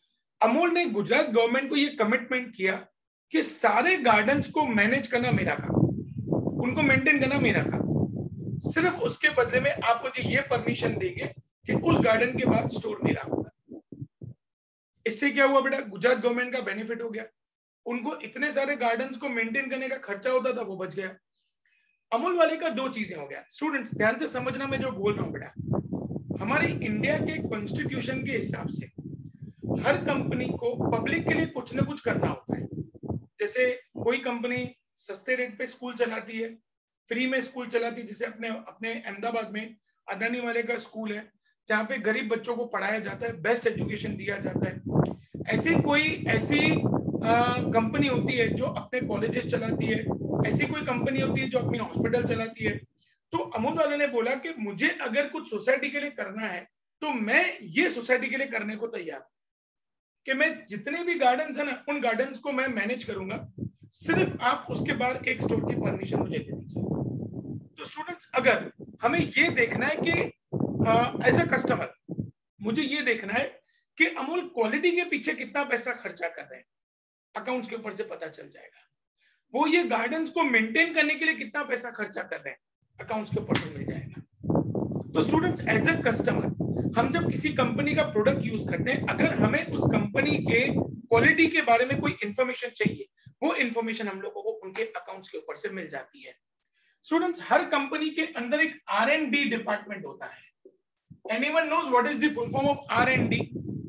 अमूल ने गुजरात गवर्नमेंट को ये कमिटमेंट किया कि सारे गार्डन्स को मैनेज करना मेरा काम, उनको मेंटेन करना मेरा काम। सिर्फ उसके बदले में आप मुझे ये परमिशन देंगे कि उस गार्डन के बाद स्टोर मेरा होगा। इससे क्या हुआ बेटा? गुजरात गवर्नमेंट का बेनिफिट हो गया। उनको इतने सारे गार्डन्स को मेंटेन करने का खर्चा होता था, वो बच गया। अमूल वाले का दो चीजें हो गया। स्टूडेंट्स ध्यान से समझना मैं जो बोल रहा हूं बेटा, हमारे इंडिया के कॉन्स्टिट्यूशन के हिसाब से हर कंपनी को पब्लिक के लिए कुछ ना कुछ करना होता है। जैसे कोई कंपनी सस्ते रेट पे स्कूल चलाती है, फ्री में स्कूल चलाती है। जैसे अपने अहमदाबाद में अदानी वाले का स्कूल है, जहाँ पे गरीब बच्चों को पढ़ाया जाता है, बेस्ट एजुकेशन दिया जाता है। ऐसी कंपनी होती है जो अपने कॉलेजेस चलाती है, ऐसी कोई कंपनी होती है जो अपनी हॉस्पिटल चलाती है। तो अमूल वाले ने बोला कि मुझे अगर कुछ सोसाइटी के लिए करना है तो मैं ये सोसाइटी के लिए करने को तैयार हूं कि मैं जितने भी गार्डन्स है ना, उन गार्डन्स को मैं मैनेज करूंगा, सिर्फ आप उसके बाद एक स्टोर की परमिशन मुझे दे दीजिए। तो स्टूडेंट्स अगर हमें ये देखना है कि एज अ कस्टमर मुझे ये देखना है कि अमूल क्वालिटी के पीछे कितना पैसा खर्चा कर रहे हैं, अकाउंट्स के ऊपर से पता चल जाएगा। वो ये गार्डन्स को मेंटेन करने के लिए कितना पैसा खर्चा कर रहे हैं, अकाउंट्स के ऊपर से मिल जाएगा। तो स्टूडेंट्स एज अ कस्टमर हम जब किसी कंपनी का प्रोडक्ट यूज करते हैं, अगर हमें उस कंपनी के क्वालिटी के बारे में कोई इंफॉर्मेशन चाहिए, वो इंफॉर्मेशन हम लोगों को उनके अकाउंट्स के ऊपर से मिल जाती है। स्टूडेंट्स हर कंपनी के अंदर एक R&D डिपार्टमेंट होता है। Anyone knows what is the full form of R&D?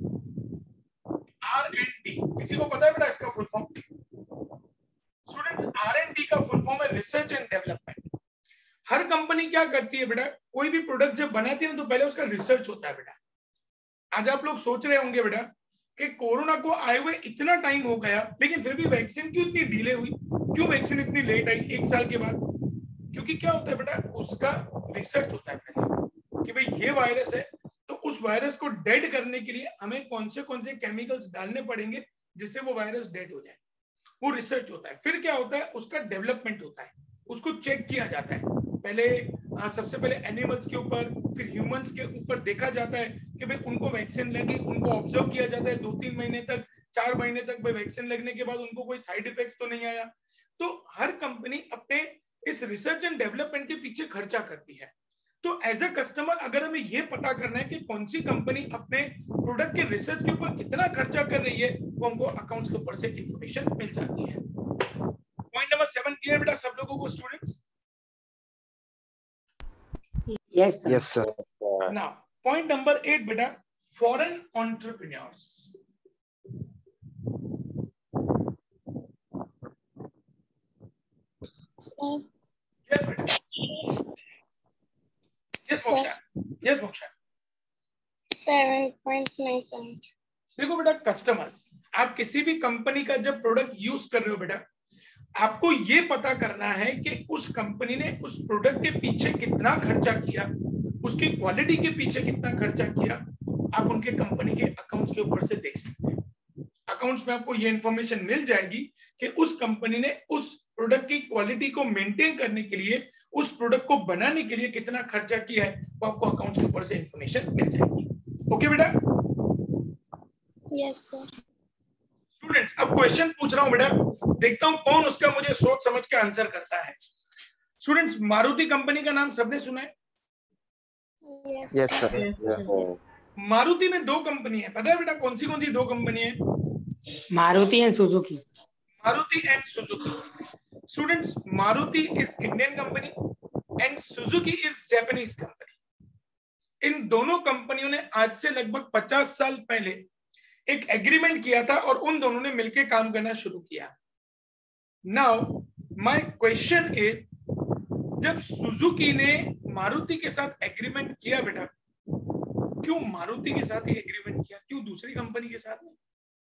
R&D किसी को पता है बेटा इसका फुल फॉर्म? स्टूडेंट्स R&D का फुल फॉर्म है रिसर्च एंड डेवलपमेंट। हर कंपनी क्या करती है बेटा, कोई भी प्रोडक्ट जब बनाती है ना, तो पहले उसका रिसर्च होता है बेटा। आज आप लोग सोच रहे होंगे बेटा कि कोरोना को आए हुए इतना टाइम हो गया, लेकिन फिर भी वैक्सीन क्यों इतनी डिले हुई, क्यों वैक्सीन इतनी लेट आई 1 साल के बाद? क्योंकि क्या होता है बेटा, उसका रिसर्च होता है पहले कि भाई ये वायरस है, तो उस वायरस को डेड करने के लिए हमें कौन से केमिकल्स डालने पड़ेंगे जिससे वो वायरस डेड हो जाए। वो रिसर्च होता है। फिर क्या होता है, उसका डेवलपमेंट होता है, उसको चेक किया जाता है। पहले सबसे पहले एनिमल्स के ऊपर, फिर ह्यूमंस के ऊपर देखा जाता है कि भाई उनको वैक्सीन लगी, उनको ऑब्जर्व किया जाता है 2-3 महीने तक, 4 महीने तक। भाई वैक्सीन लगने के बाद उनको कोई साइड इफेक्ट्स तो नहीं आया। तो हर कंपनी अपने इस रिसर्च एंड डेवलपमेंट के पीछे खर्चा करती है। तो एज अ कस्टमर अगर हमें ये पता करना है कि कौन सी कंपनी अपने प्रोडक्ट के रिसर्च के ऊपर कितना खर्चा कर रही है, वो हमको अकाउंट्स के ऊपर से इंफॉर्मेशन मिल जाती है। पॉइंट नंबर 7 क्लियर बेटा सब लोगों को students? Yes, sir. Yes, sir. Now, point number 8 बेटा, foreign entrepreneurs. Yes बेटा. Yes Moksha. Yes Moksha. 7.97. देखो बेटा, कस्टमर्स, आप किसी भी कंपनी का जब प्रोडक्ट यूज कर रहे हो बेटा, आपको ये पता करना है कि उस कंपनी ने उस प्रोडक्ट के पीछे कितना खर्चा किया, उसकी क्वालिटी के पीछे कितना खर्चा किया। आप उनके कंपनी के अकाउंट्स के ऊपर से देख सकते हैं। अकाउंट्स में आपको ये इंफॉर्मेशन मिल जाएगी कि उस कंपनी ने उस प्रोडक्ट की क्वालिटी को मेंटेन करने के लिए, उस प्रोडक्ट को बनाने के लिए कितना खर्चा किया है, वो आपको अकाउंट्स के ऊपर से इंफॉर्मेशन मिल जाएगी। ओके बेटा? Yes sir. स्टूडेंट्स, अब क्वेश्चन पूछ रहा हूं बेटा, देखता हूं कौन उसका मुझे सोच समझ के आंसर करता है। स्टूडेंट्स, मारुति कंपनी का नाम सबने सुना है? Yes sir. मारुति में दो कंपनी है, पता है बेटा कौन सी दो कंपनी है? Maruti and Suzuki. Maruti and Suzuki. Students, Maruti is Indian company and Suzuki is Japanese company. इन दोनों कंपनियों ने आज से लगभग 50 साल पहले एक एग्रीमेंट किया था और उन दोनों ने मिलकर काम करना शुरू किया। नाउ माय क्वेश्चन इज, जब सुजुकी ने मारुति के साथ एग्रीमेंट किया बेटा, क्यों मारुति के साथ ही एग्रीमेंट किया, क्यों दूसरी कंपनी के साथ नहीं?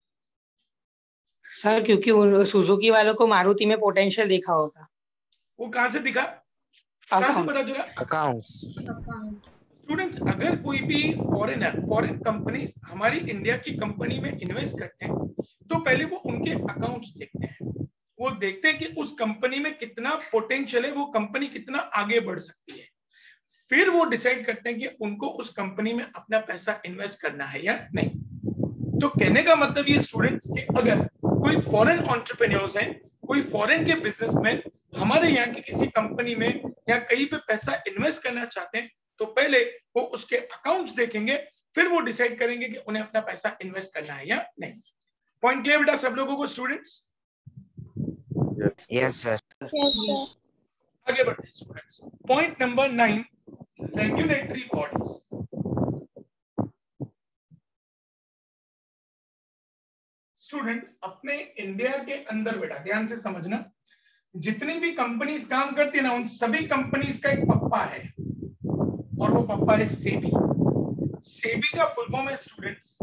सर क्योंकि सुजुकी वालों को मारुति में पोटेंशियल देखा होगा। वो कहां से दिखा, कहां से पता चला? अकाउंट्स। स्टूडेंट्स, अगर कोई भी फॉरेन कंपनीज हमारी इंडिया की कंपनी में इन्वेस्ट करते हैं तो पहले वो उनके अकाउंट्स देखते हैं। वो देखते हैं कि उस कंपनी में कितना पोटेंशियल है, वो कंपनी कितना आगे बढ़ सकती है। फिर वो डिसाइड करते हैं कि उनको उस कंपनी में अपना पैसा इन्वेस्ट करना है या नहीं। तो कहने का मतलब ये स्टूडेंट्स कि अगर कोई फॉरेन एंटरप्रेन्योर्स हैं, कोई फॉरेन के बिजनेसमैन हमारे यहाँ की किसी कंपनी में या कहीं पे पैसा इन्वेस्ट करना चाहते हैं तो पहले वो उसके अकाउंट्स देखेंगे, फिर वो डिसाइड करेंगे कि उन्हें अपना पैसा इन्वेस्ट करना है या नहीं। पॉइंट क्लियर बेटा सब लोगों को students? Yes sir. Yes sir. आगे बढ़ते हैं students. Point number 9, regulatory bodies. Students, अपने इंडिया के अंदर बेटा ध्यान से समझना, जितनी भी कंपनीज काम करती है ना, उन सभी कंपनीज का एक पप्पा है और वो पप्पा है सेबी। सेबी का फुल फॉर्म है students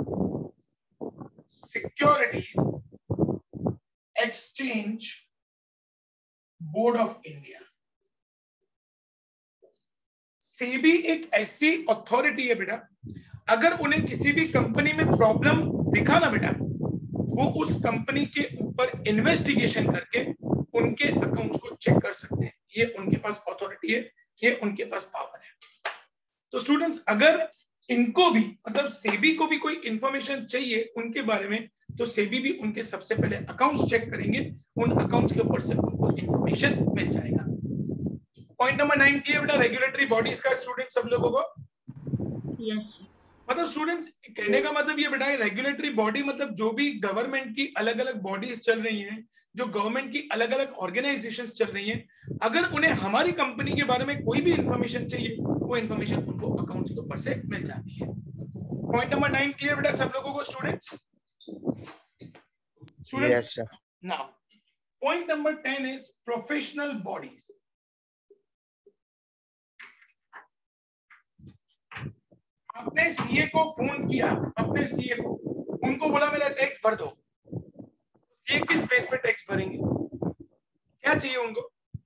securities exchange board of India. SEBI एक ऐसी अथॉरिटी है बेटा, अगर उन्हें किसी भी कंपनी में प्रॉब्लम दिखा ना बेटा, वो उस कंपनी के ऊपर इन्वेस्टिगेशन करके उनके अकाउंट्स को चेक कर सकते हैं। ये उनके पास अथॉरिटी है, ये उनके पास पावर है। तो स्टूडेंट्स, अगर इनको भी मतलब सेबी को भी कोई इंफॉर्मेशन चाहिए उनके बारे में, तो सेबी भी उनके सबसे पहले अकाउंट्स चेक करेंगे, उन अकाउंट्स के ऊपर से उनको इंफॉर्मेशन मिल जाएगा। पॉइंट नंबर 9 की है बेटा रेगुलेटरी बॉडीज का स्टूडेंट सब लोगों को? यस। मतलब स्टूडेंट्स, कहने का मतलब ये बेटा, रेगुलेटरी बॉडी मतलब जो भी गवर्नमेंट की अलग अलग बॉडीज चल रही हैं, जो गवर्नमेंट की अलग अलग ऑर्गेनाइजेशंस चल रही हैं, अगर उन्हें हमारी कंपनी के बारे में कोई भी इंफॉर्मेशन चाहिए, वो इंफॉर्मेशन उनको अकाउंट्स के ऊपर से मिल जाती है। पॉइंट नंबर 9 क्लियर बेटा सब लोगों को students? Yes sir. Now point number 10 is professional bodies. आपने सीए को फोन किया, अपने सीए को, उनको बोला मेरा टैक्स भर दो, सीए किस बेस पे टैक्स भरेंगे? क्या चाहिए उनको?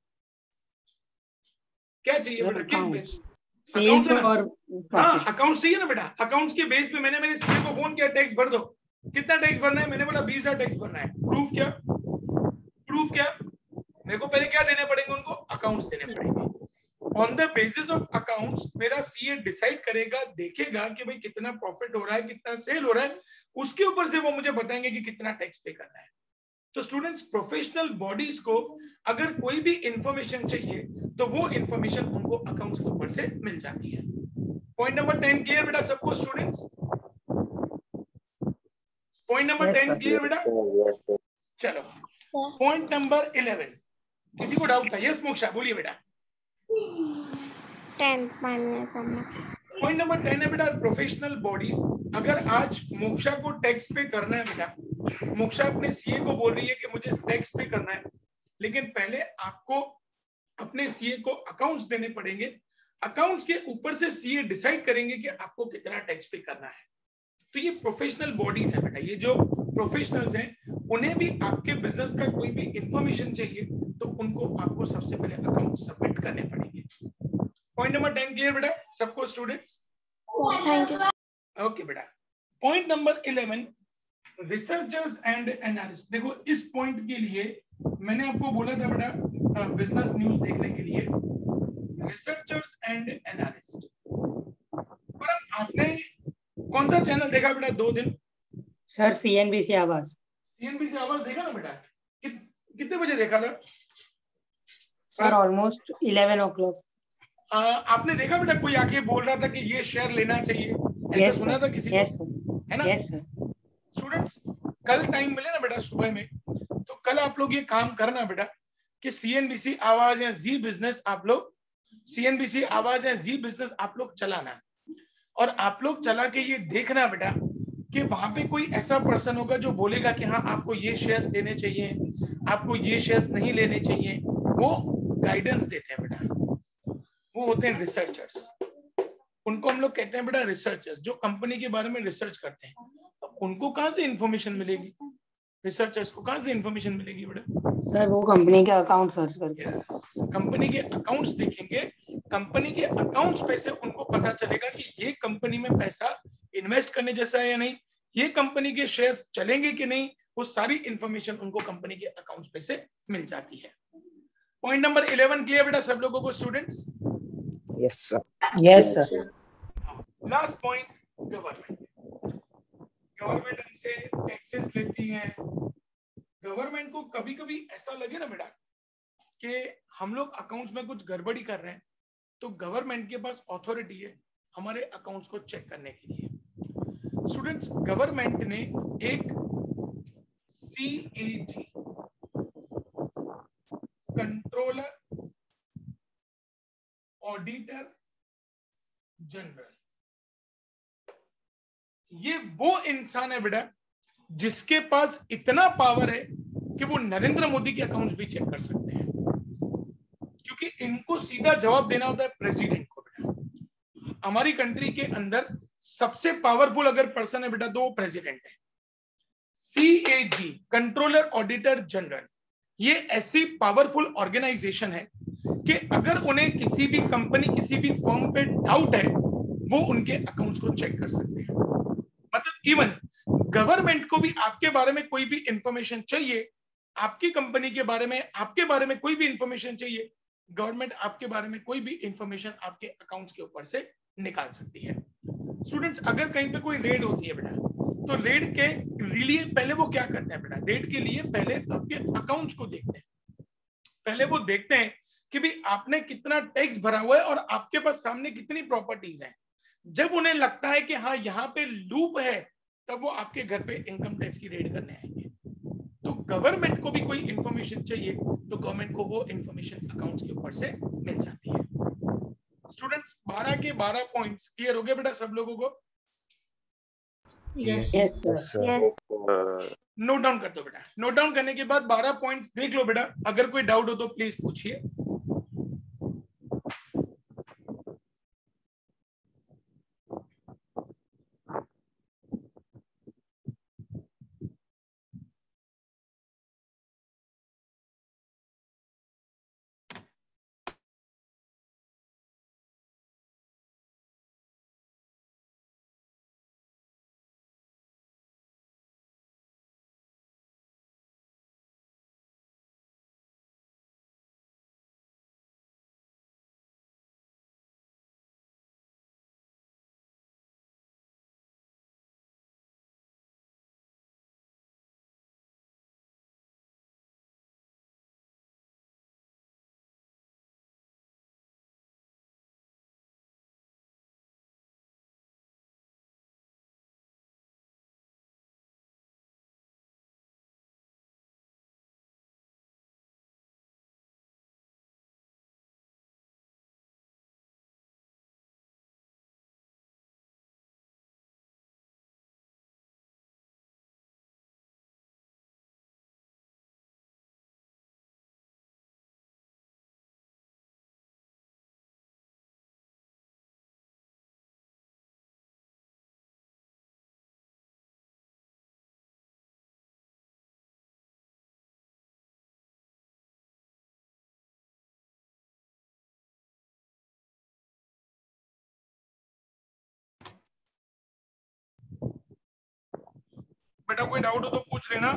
क्या चाहिए बेटा, किस बेस? सेल्स और हाँ, अकाउंट्स चाहिए ना बेटा। अकाउंट्स के बेस पे मैंने मेरे सीए को फोन किया, टैक्स भर दो। कितना टैक्स भरना है? मैंने बोला 20,000 टैक्स भरना है। प्रूफ क्या? प्रूफ क्या? मेरे को पहले क्या देने पड़ेंगे उनको? अकाउंट्स देने पड़ेंगे। On the basis of accounts मेरा सीए डिसाइड करेगा, देखेगा कि भाई कितना प्रॉफिट हो रहा है, कितना सेल हो रहा है, उसके ऊपर से वो मुझे बताएंगे कि कितना टैक्स पे करना है। तो स्टूडेंट्स, प्रोफेशनल बॉडीज को अगर कोई भी इंफॉर्मेशन चाहिए तो वो इंफॉर्मेशन उनको अकाउंट्स के ऊपर से मिल जाती है। पॉइंट नंबर 10 क्लियर बेटा सबको स्टूडेंट्स? पॉइंट नंबर 10 क्लियर बेटा? चलो पॉइंट नंबर 11, किसी को डाउट था? यस मोक्षा बोलिए बेटा। 10 मानने समझ। पॉइंट नंबर 10 है बेटा प्रोफेशनल बॉडीज। अगर आज मोक्षा को टैक्स पे करना है बेटा, मोक्षा अपने सीए को बोल रही है कि मुझे टैक्स पे करना है, लेकिन पहले आपको अपने सीए को अकाउंट्स देने पड़ेंगे। अकाउंट्स के ऊपर से सीए डिसाइड करेंगे कि आपको कितना टैक्स पे करना है। तो ये प्रोफेशनल बॉडीज है बेटा, ये जो प्रोफेशनल्स हैं उन्हें भी आपके बिजनेस का कोई भी इंफॉर्मेशन चाहिए तो उनको आपको सबसे पहले अकाउंट सबमिट करने पड़ेंगे। पॉइंट नंबर 10 क्लियर बेटा सबको स्टूडेंट्स? Thank you. ओके बेटा। Point number 11 researchers and analyst. देखो इस पॉइंट के लिए मैंने आपको बोला था बेटा बिजनेस न्यूज देखने के लिए रिसर्चर्स एंड एनालिस्ट। पर आपने कौन सा चैनल देखा बेटा 2 दिन? सर CNBC आवाज। CNBC आवाज देखा ना बेटा? कितने बजे देखा था सर? Almost 11 o'clock। आपने देखा बेटा कोई आके बोल रहा था कि ये शेयर लेना चाहिए, ऐसा सुना था किसी को? है ना? Yes sir. स्टूडेंट्स कल टाइम मिले ना बेटा सुबह में, तो कल आप लोग ये काम करना बेटा कि CNBC आवाज या जी बिजनेस आप लोग CNBC आवाज या जी बिजनेस आप लोग चलाना, और आप लोग चला के ये देखना बेटा कि वहां पे कोई ऐसा पर्सन होगा जो बोलेगा कि हाँ आपको ये शेयर्स लेने चाहिए, आपको ये शेयर्स नहीं लेने चाहिए, वो गाइडेंस देते हैं बेटा, वो होते हैं रिसर्चर्स। उनको हम लोग कहते हैं बेटा रिसर्चर्स, जो कंपनी के बारे में रिसर्च करते हैं। अब उनको कहाँ से इंफॉर्मेशन मिलेगी? रिसर्चर्स को कहाँ से इंफॉर्मेशन मिलेगी बेटा? सर वो कंपनी के अकाउंट सर्च करके कंपनी के अकाउंट्स देखेंगे, कंपनी के अकाउंट्स पे से उनको पता चलेगा कि ये कंपनी में पैसा इन्वेस्ट करने जैसा है या नहीं, ये कंपनी के शेयर्स चलेंगे कि नहीं, वो सारी इंफॉर्मेशन उनको कंपनी के अकाउंट्स पे से मिल जाती है। पॉइंट नंबर 11 क्लियर बेटा सब लोगों को students? Yes sir. Yes sir. Last point government. Government हमसे टैक्सेस लेती है। गवर्नमेंट को कभी कभी ऐसा लगे ना बेटा कि हम लोग अकाउंट्स में कुछ गड़बड़ी कर रहे हैं, तो गवर्नमेंट के पास अथॉरिटी है हमारे अकाउंट्स को चेक करने के लिए। स्टूडेंट्स गवर्नमेंट ने एक CAG कंट्रोलर ऑडिटर जनरल, ये वो इंसान है बेटा जिसके पास इतना पावर है कि वो नरेंद्र मोदी के अकाउंट्स भी चेक कर सकते हैं, क्योंकि इनको सीधा जवाब देना होता है प्रेसिडेंट को बेटा। हमारी कंट्री के अंदर सबसे पावरफुल अगर पर्सन है बेटा तो वो प्रेसिडेंट है। CAG कंट्रोलर ऑडिटर जनरल, ये ऐसी पावरफुल ऑर्गेनाइजेशन है कि अगर उन्हें किसी भी कंपनी किसी भी फर्म पे डाउट है वो उनके अकाउंट्स को चेक कर सकते हैं। मतलब इवन गवर्नमेंट को भी आपके बारे में कोई भी इंफॉर्मेशन चाहिए, आपकी कंपनी के बारे में, आपके बारे में कोई भी इंफॉर्मेशन चाहिए, गवर्नमेंट आपके बारे में कोई भी इंफॉर्मेशन आपके अकाउंट्स के ऊपर से निकाल सकती है। स्टूडेंट्स अगर कहीं पे कोई रेड होती है बेटा, तो रेड के लिए पहले वो क्या करते हैं बेटा? रेड के लिए पहले आपके अकाउंट्स को देखते हैं, पहले वो देखते हैं कि भी आपने कितना टैक्स भरा हुआ है और आपके पास सामने कितनी प्रॉपर्टीज हैं। जब उन्हें लगता है कि हाँ यहाँ पे लूप है, तब वो आपके घर पे इनकम टैक्स की रेड करने आएंगे। तो गवर्नमेंट को भी कोई इंफॉर्मेशन चाहिए तो गवर्नमेंट को वो इंफॉर्मेशन अकाउंट्स के ऊपर से मिल जाती है। स्टूडेंट्स 12 के 12 पॉइंट्स क्लियर हो गए बेटा सब लोगों को? Yes sir. नोट डाउन कर दो बेटा। नोट डाउन करने के बाद 12 पॉइंट्स देख लो बेटा, अगर कोई डाउट हो तो प्लीज पूछिए। बेटा कोई डाउट हो तो पूछ लेना।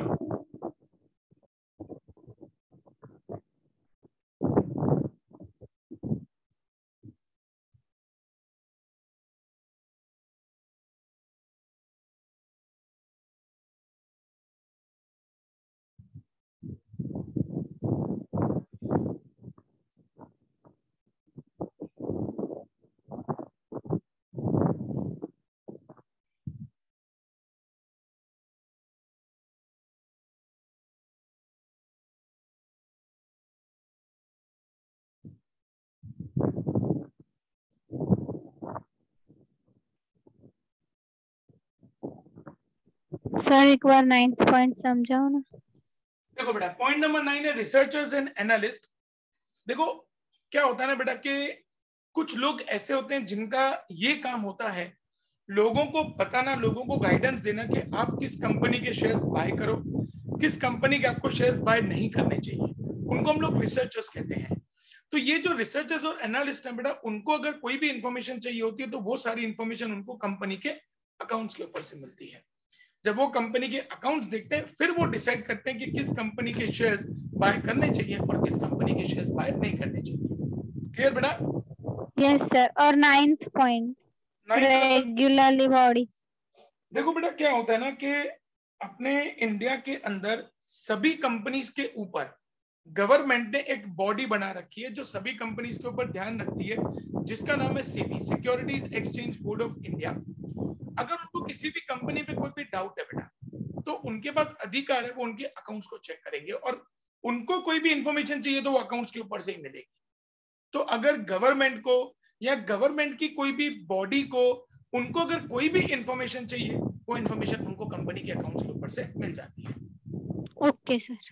सर एक बार 9th पॉइंट समझाओ ना। देखो बेटा पॉइंट नंबर 9 है रिसर्चर्स एंड एनालिस्ट। देखो क्या होता है ना बेटा कि कुछ लोग ऐसे होते हैं जिनका ये काम होता है लोगों को बताना, लोगों को गाइडेंस देना कि आप किस कंपनी के शेयर्स बाय करो, किस कंपनी के आपको शेयर्स बाय नहीं करने चाहिए, उनको हम लोग रिसर्चर्स कहते हैं। तो ये जो रिसर्चर्स और एनालिस्ट हैं बेटा, उनको अगर कोई भी इंफॉर्मेशन चाहिए होती है तो वो सारी इंफॉर्मेशन उनको कंपनी के अकाउंट्स के ऊपर से मिलती है। जब वो कंपनी के अकाउंट्स देखते हैं फिर वो डिसाइड करते हैं कि किस कंपनी के शेयर्स बाय करने चाहिए और किस कंपनी के शेयर्स बाय नहीं करने चाहिए। क्लियर बेटा? Yes sir. और 9th पॉइंट रेगुलरली बॉडी। देखो बेटा क्या होता है ना कि अपने इंडिया के अंदर सभी कंपनीज के ऊपर गवर्नमेंट ने एक बॉडी बना रखी है जो सभी कंपनीज के ऊपर ध्यान रखती है, जिसका नाम है SEBI, securities exchange board of India. अगर उनको किसी भी कंपनी पे कोई भी डाउट है बेटा तो उनके पास अधिकार है, वो उनके अकाउंट्स को चेक करेंगे और उनको कोई भी इंफॉर्मेशन चाहिए तो वो अकाउंट्स के ऊपर से ही मिलेगी। तो अगर गवर्नमेंट को या गवर्नमेंट की कोई भी बॉडी को उनको अगर कोई भी इंफॉर्मेशन चाहिए वो इंफॉर्मेशन उनको कंपनी के अकाउंट्स के ऊपर से मिल जाती है। Okay sir.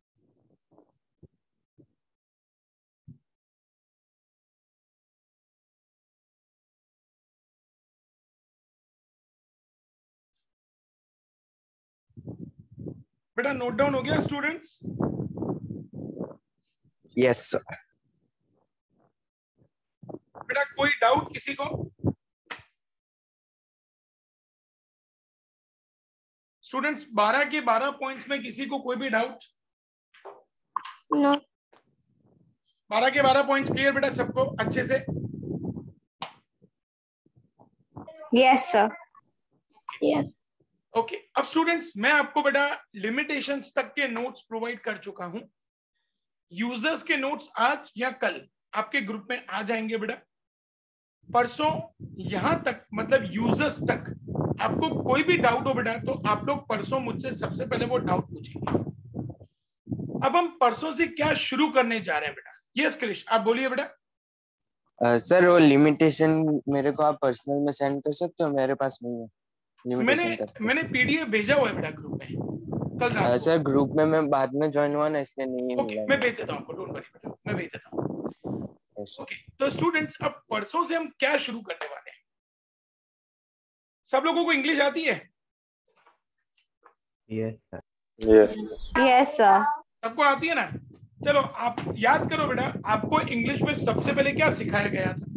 बेटा नोट डाउन हो गया स्टूडेंट्स? Yes sir. बेटा कोई डाउट किसी को? स्टूडेंट्स 12 के 12 पॉइंट्स में किसी को कोई भी डाउट? नो। 12 के 12 पॉइंट्स क्लियर बेटा सबको अच्छे से? Yes sir. यस। ओके अब स्टूडेंट्स मैं आपको बेटा लिमिटेशंस तक के नोट्स प्रोवाइड कर चुका हूं। यूजर्स के नोट्स आज या कल आपके ग्रुप में आ जाएंगे बेटा। परसों यहां तक मतलब यूजर्स तक आपको कोई भी डाउट हो बेटा तो आप लोग परसों मुझसे सबसे पहले वो डाउट पूछेंगे। अब हम परसों से क्या शुरू करने जा रहे हैं बेटा? यस क्रिश आप बोलिए बेटा। सर वो लिमिटेशन मेरे को आप पर्सनल में सेंड कर सकते हो, मेरे पास नहीं है लिमिटेशन। मैंने पीडीएफ भेजा हुआ है बेटा ग्रुप में कल रात को। सर ग्रुप में मैं बाद में ज्वाइन हुआ ना इसलिए नहीं मिला। मैं भेज देता हूं आपको, डोंट वरी बेटा, मैं भेज देता हूं। ओके तो स्टूडेंट्स अब परसों से हम क्या शुरू करने वाले हैं? सब लोगों को इंग्लिश आती है? Yes sir. Yes sir. सबको आती है ना? चलो आप याद करो बेटा, आपको इंग्लिश में सबसे पहले क्या सिखाया गया था?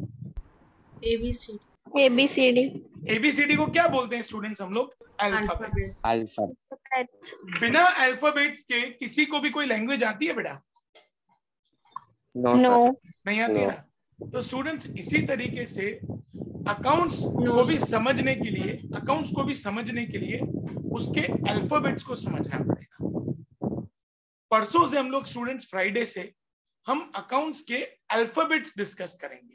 ABCD। एबीसीडी को क्या बोलते हैं स्टूडेंट्स हम लोग? अल्फाबेट्स। अल्फाबेट्स। बिना अल्फाबेट्स के किसी को भी कोई लैंग्वेज आती है बेटा? नो नहीं आती है ना? तो स्टूडेंट्स इसी तरीके से अकाउंट्स को भी समझने के लिए, अकाउंट्स को भी समझने के लिए उसके अल्फाबेट्स को समझना पड़ेगा। परसों से हम लोग स्टूडेंट्स फ्राइडे से हम अकाउंट्स के अल्फाबेट्स डिस्कस करेंगे।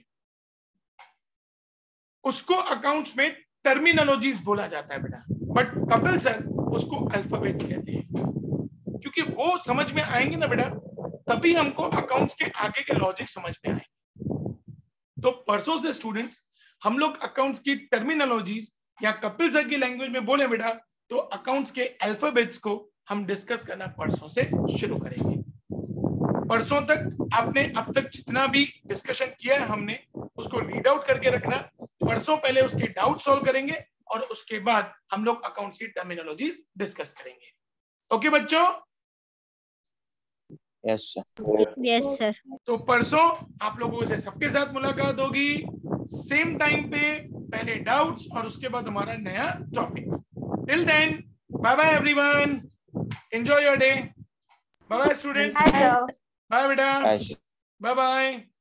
उसको अकाउंट्स में टर्मिनोलॉजीज बोला जाता है बेटा, बट कपिल सर उसको अल्फाबेट्स कहते हैं क्योंकि वो समझ में आएंगे ना बेटा तभी हमको अकाउंट्स के आगे के लॉजिक समझ में आएंगे। तो परसों से स्टूडेंट्स हम लोग अकाउंट्स की टर्मिनोलॉजीज या कपिल सर की लैंग्वेज में बोले बेटा तो अकाउंट्स के अल्फाबेट्स को हम डिस्कस करना परसों से शुरू करेंगे। परसों तक आपने अब तक जितना भी डिस्कशन किया है हमने उसको रीड आउट करके रखना। परसों पहले उसके डाउट सॉल्व करेंगे और उसके बाद हम लोग अकाउंट्स की टर्मिनोलॉजीज डिस्कस करेंगे। ओके बच्चों? Yes sir. Yes sir. तो परसों आप लोगों से सबके साथ मुलाकात होगी सेम टाइम पे, पहले डाउट्स और उसके बाद हमारा नया topic. Till then Bye bye everyone. Enjoy your day. Bye bye students. Bye, sir. Bye beta. Bye, sir. Bye bye.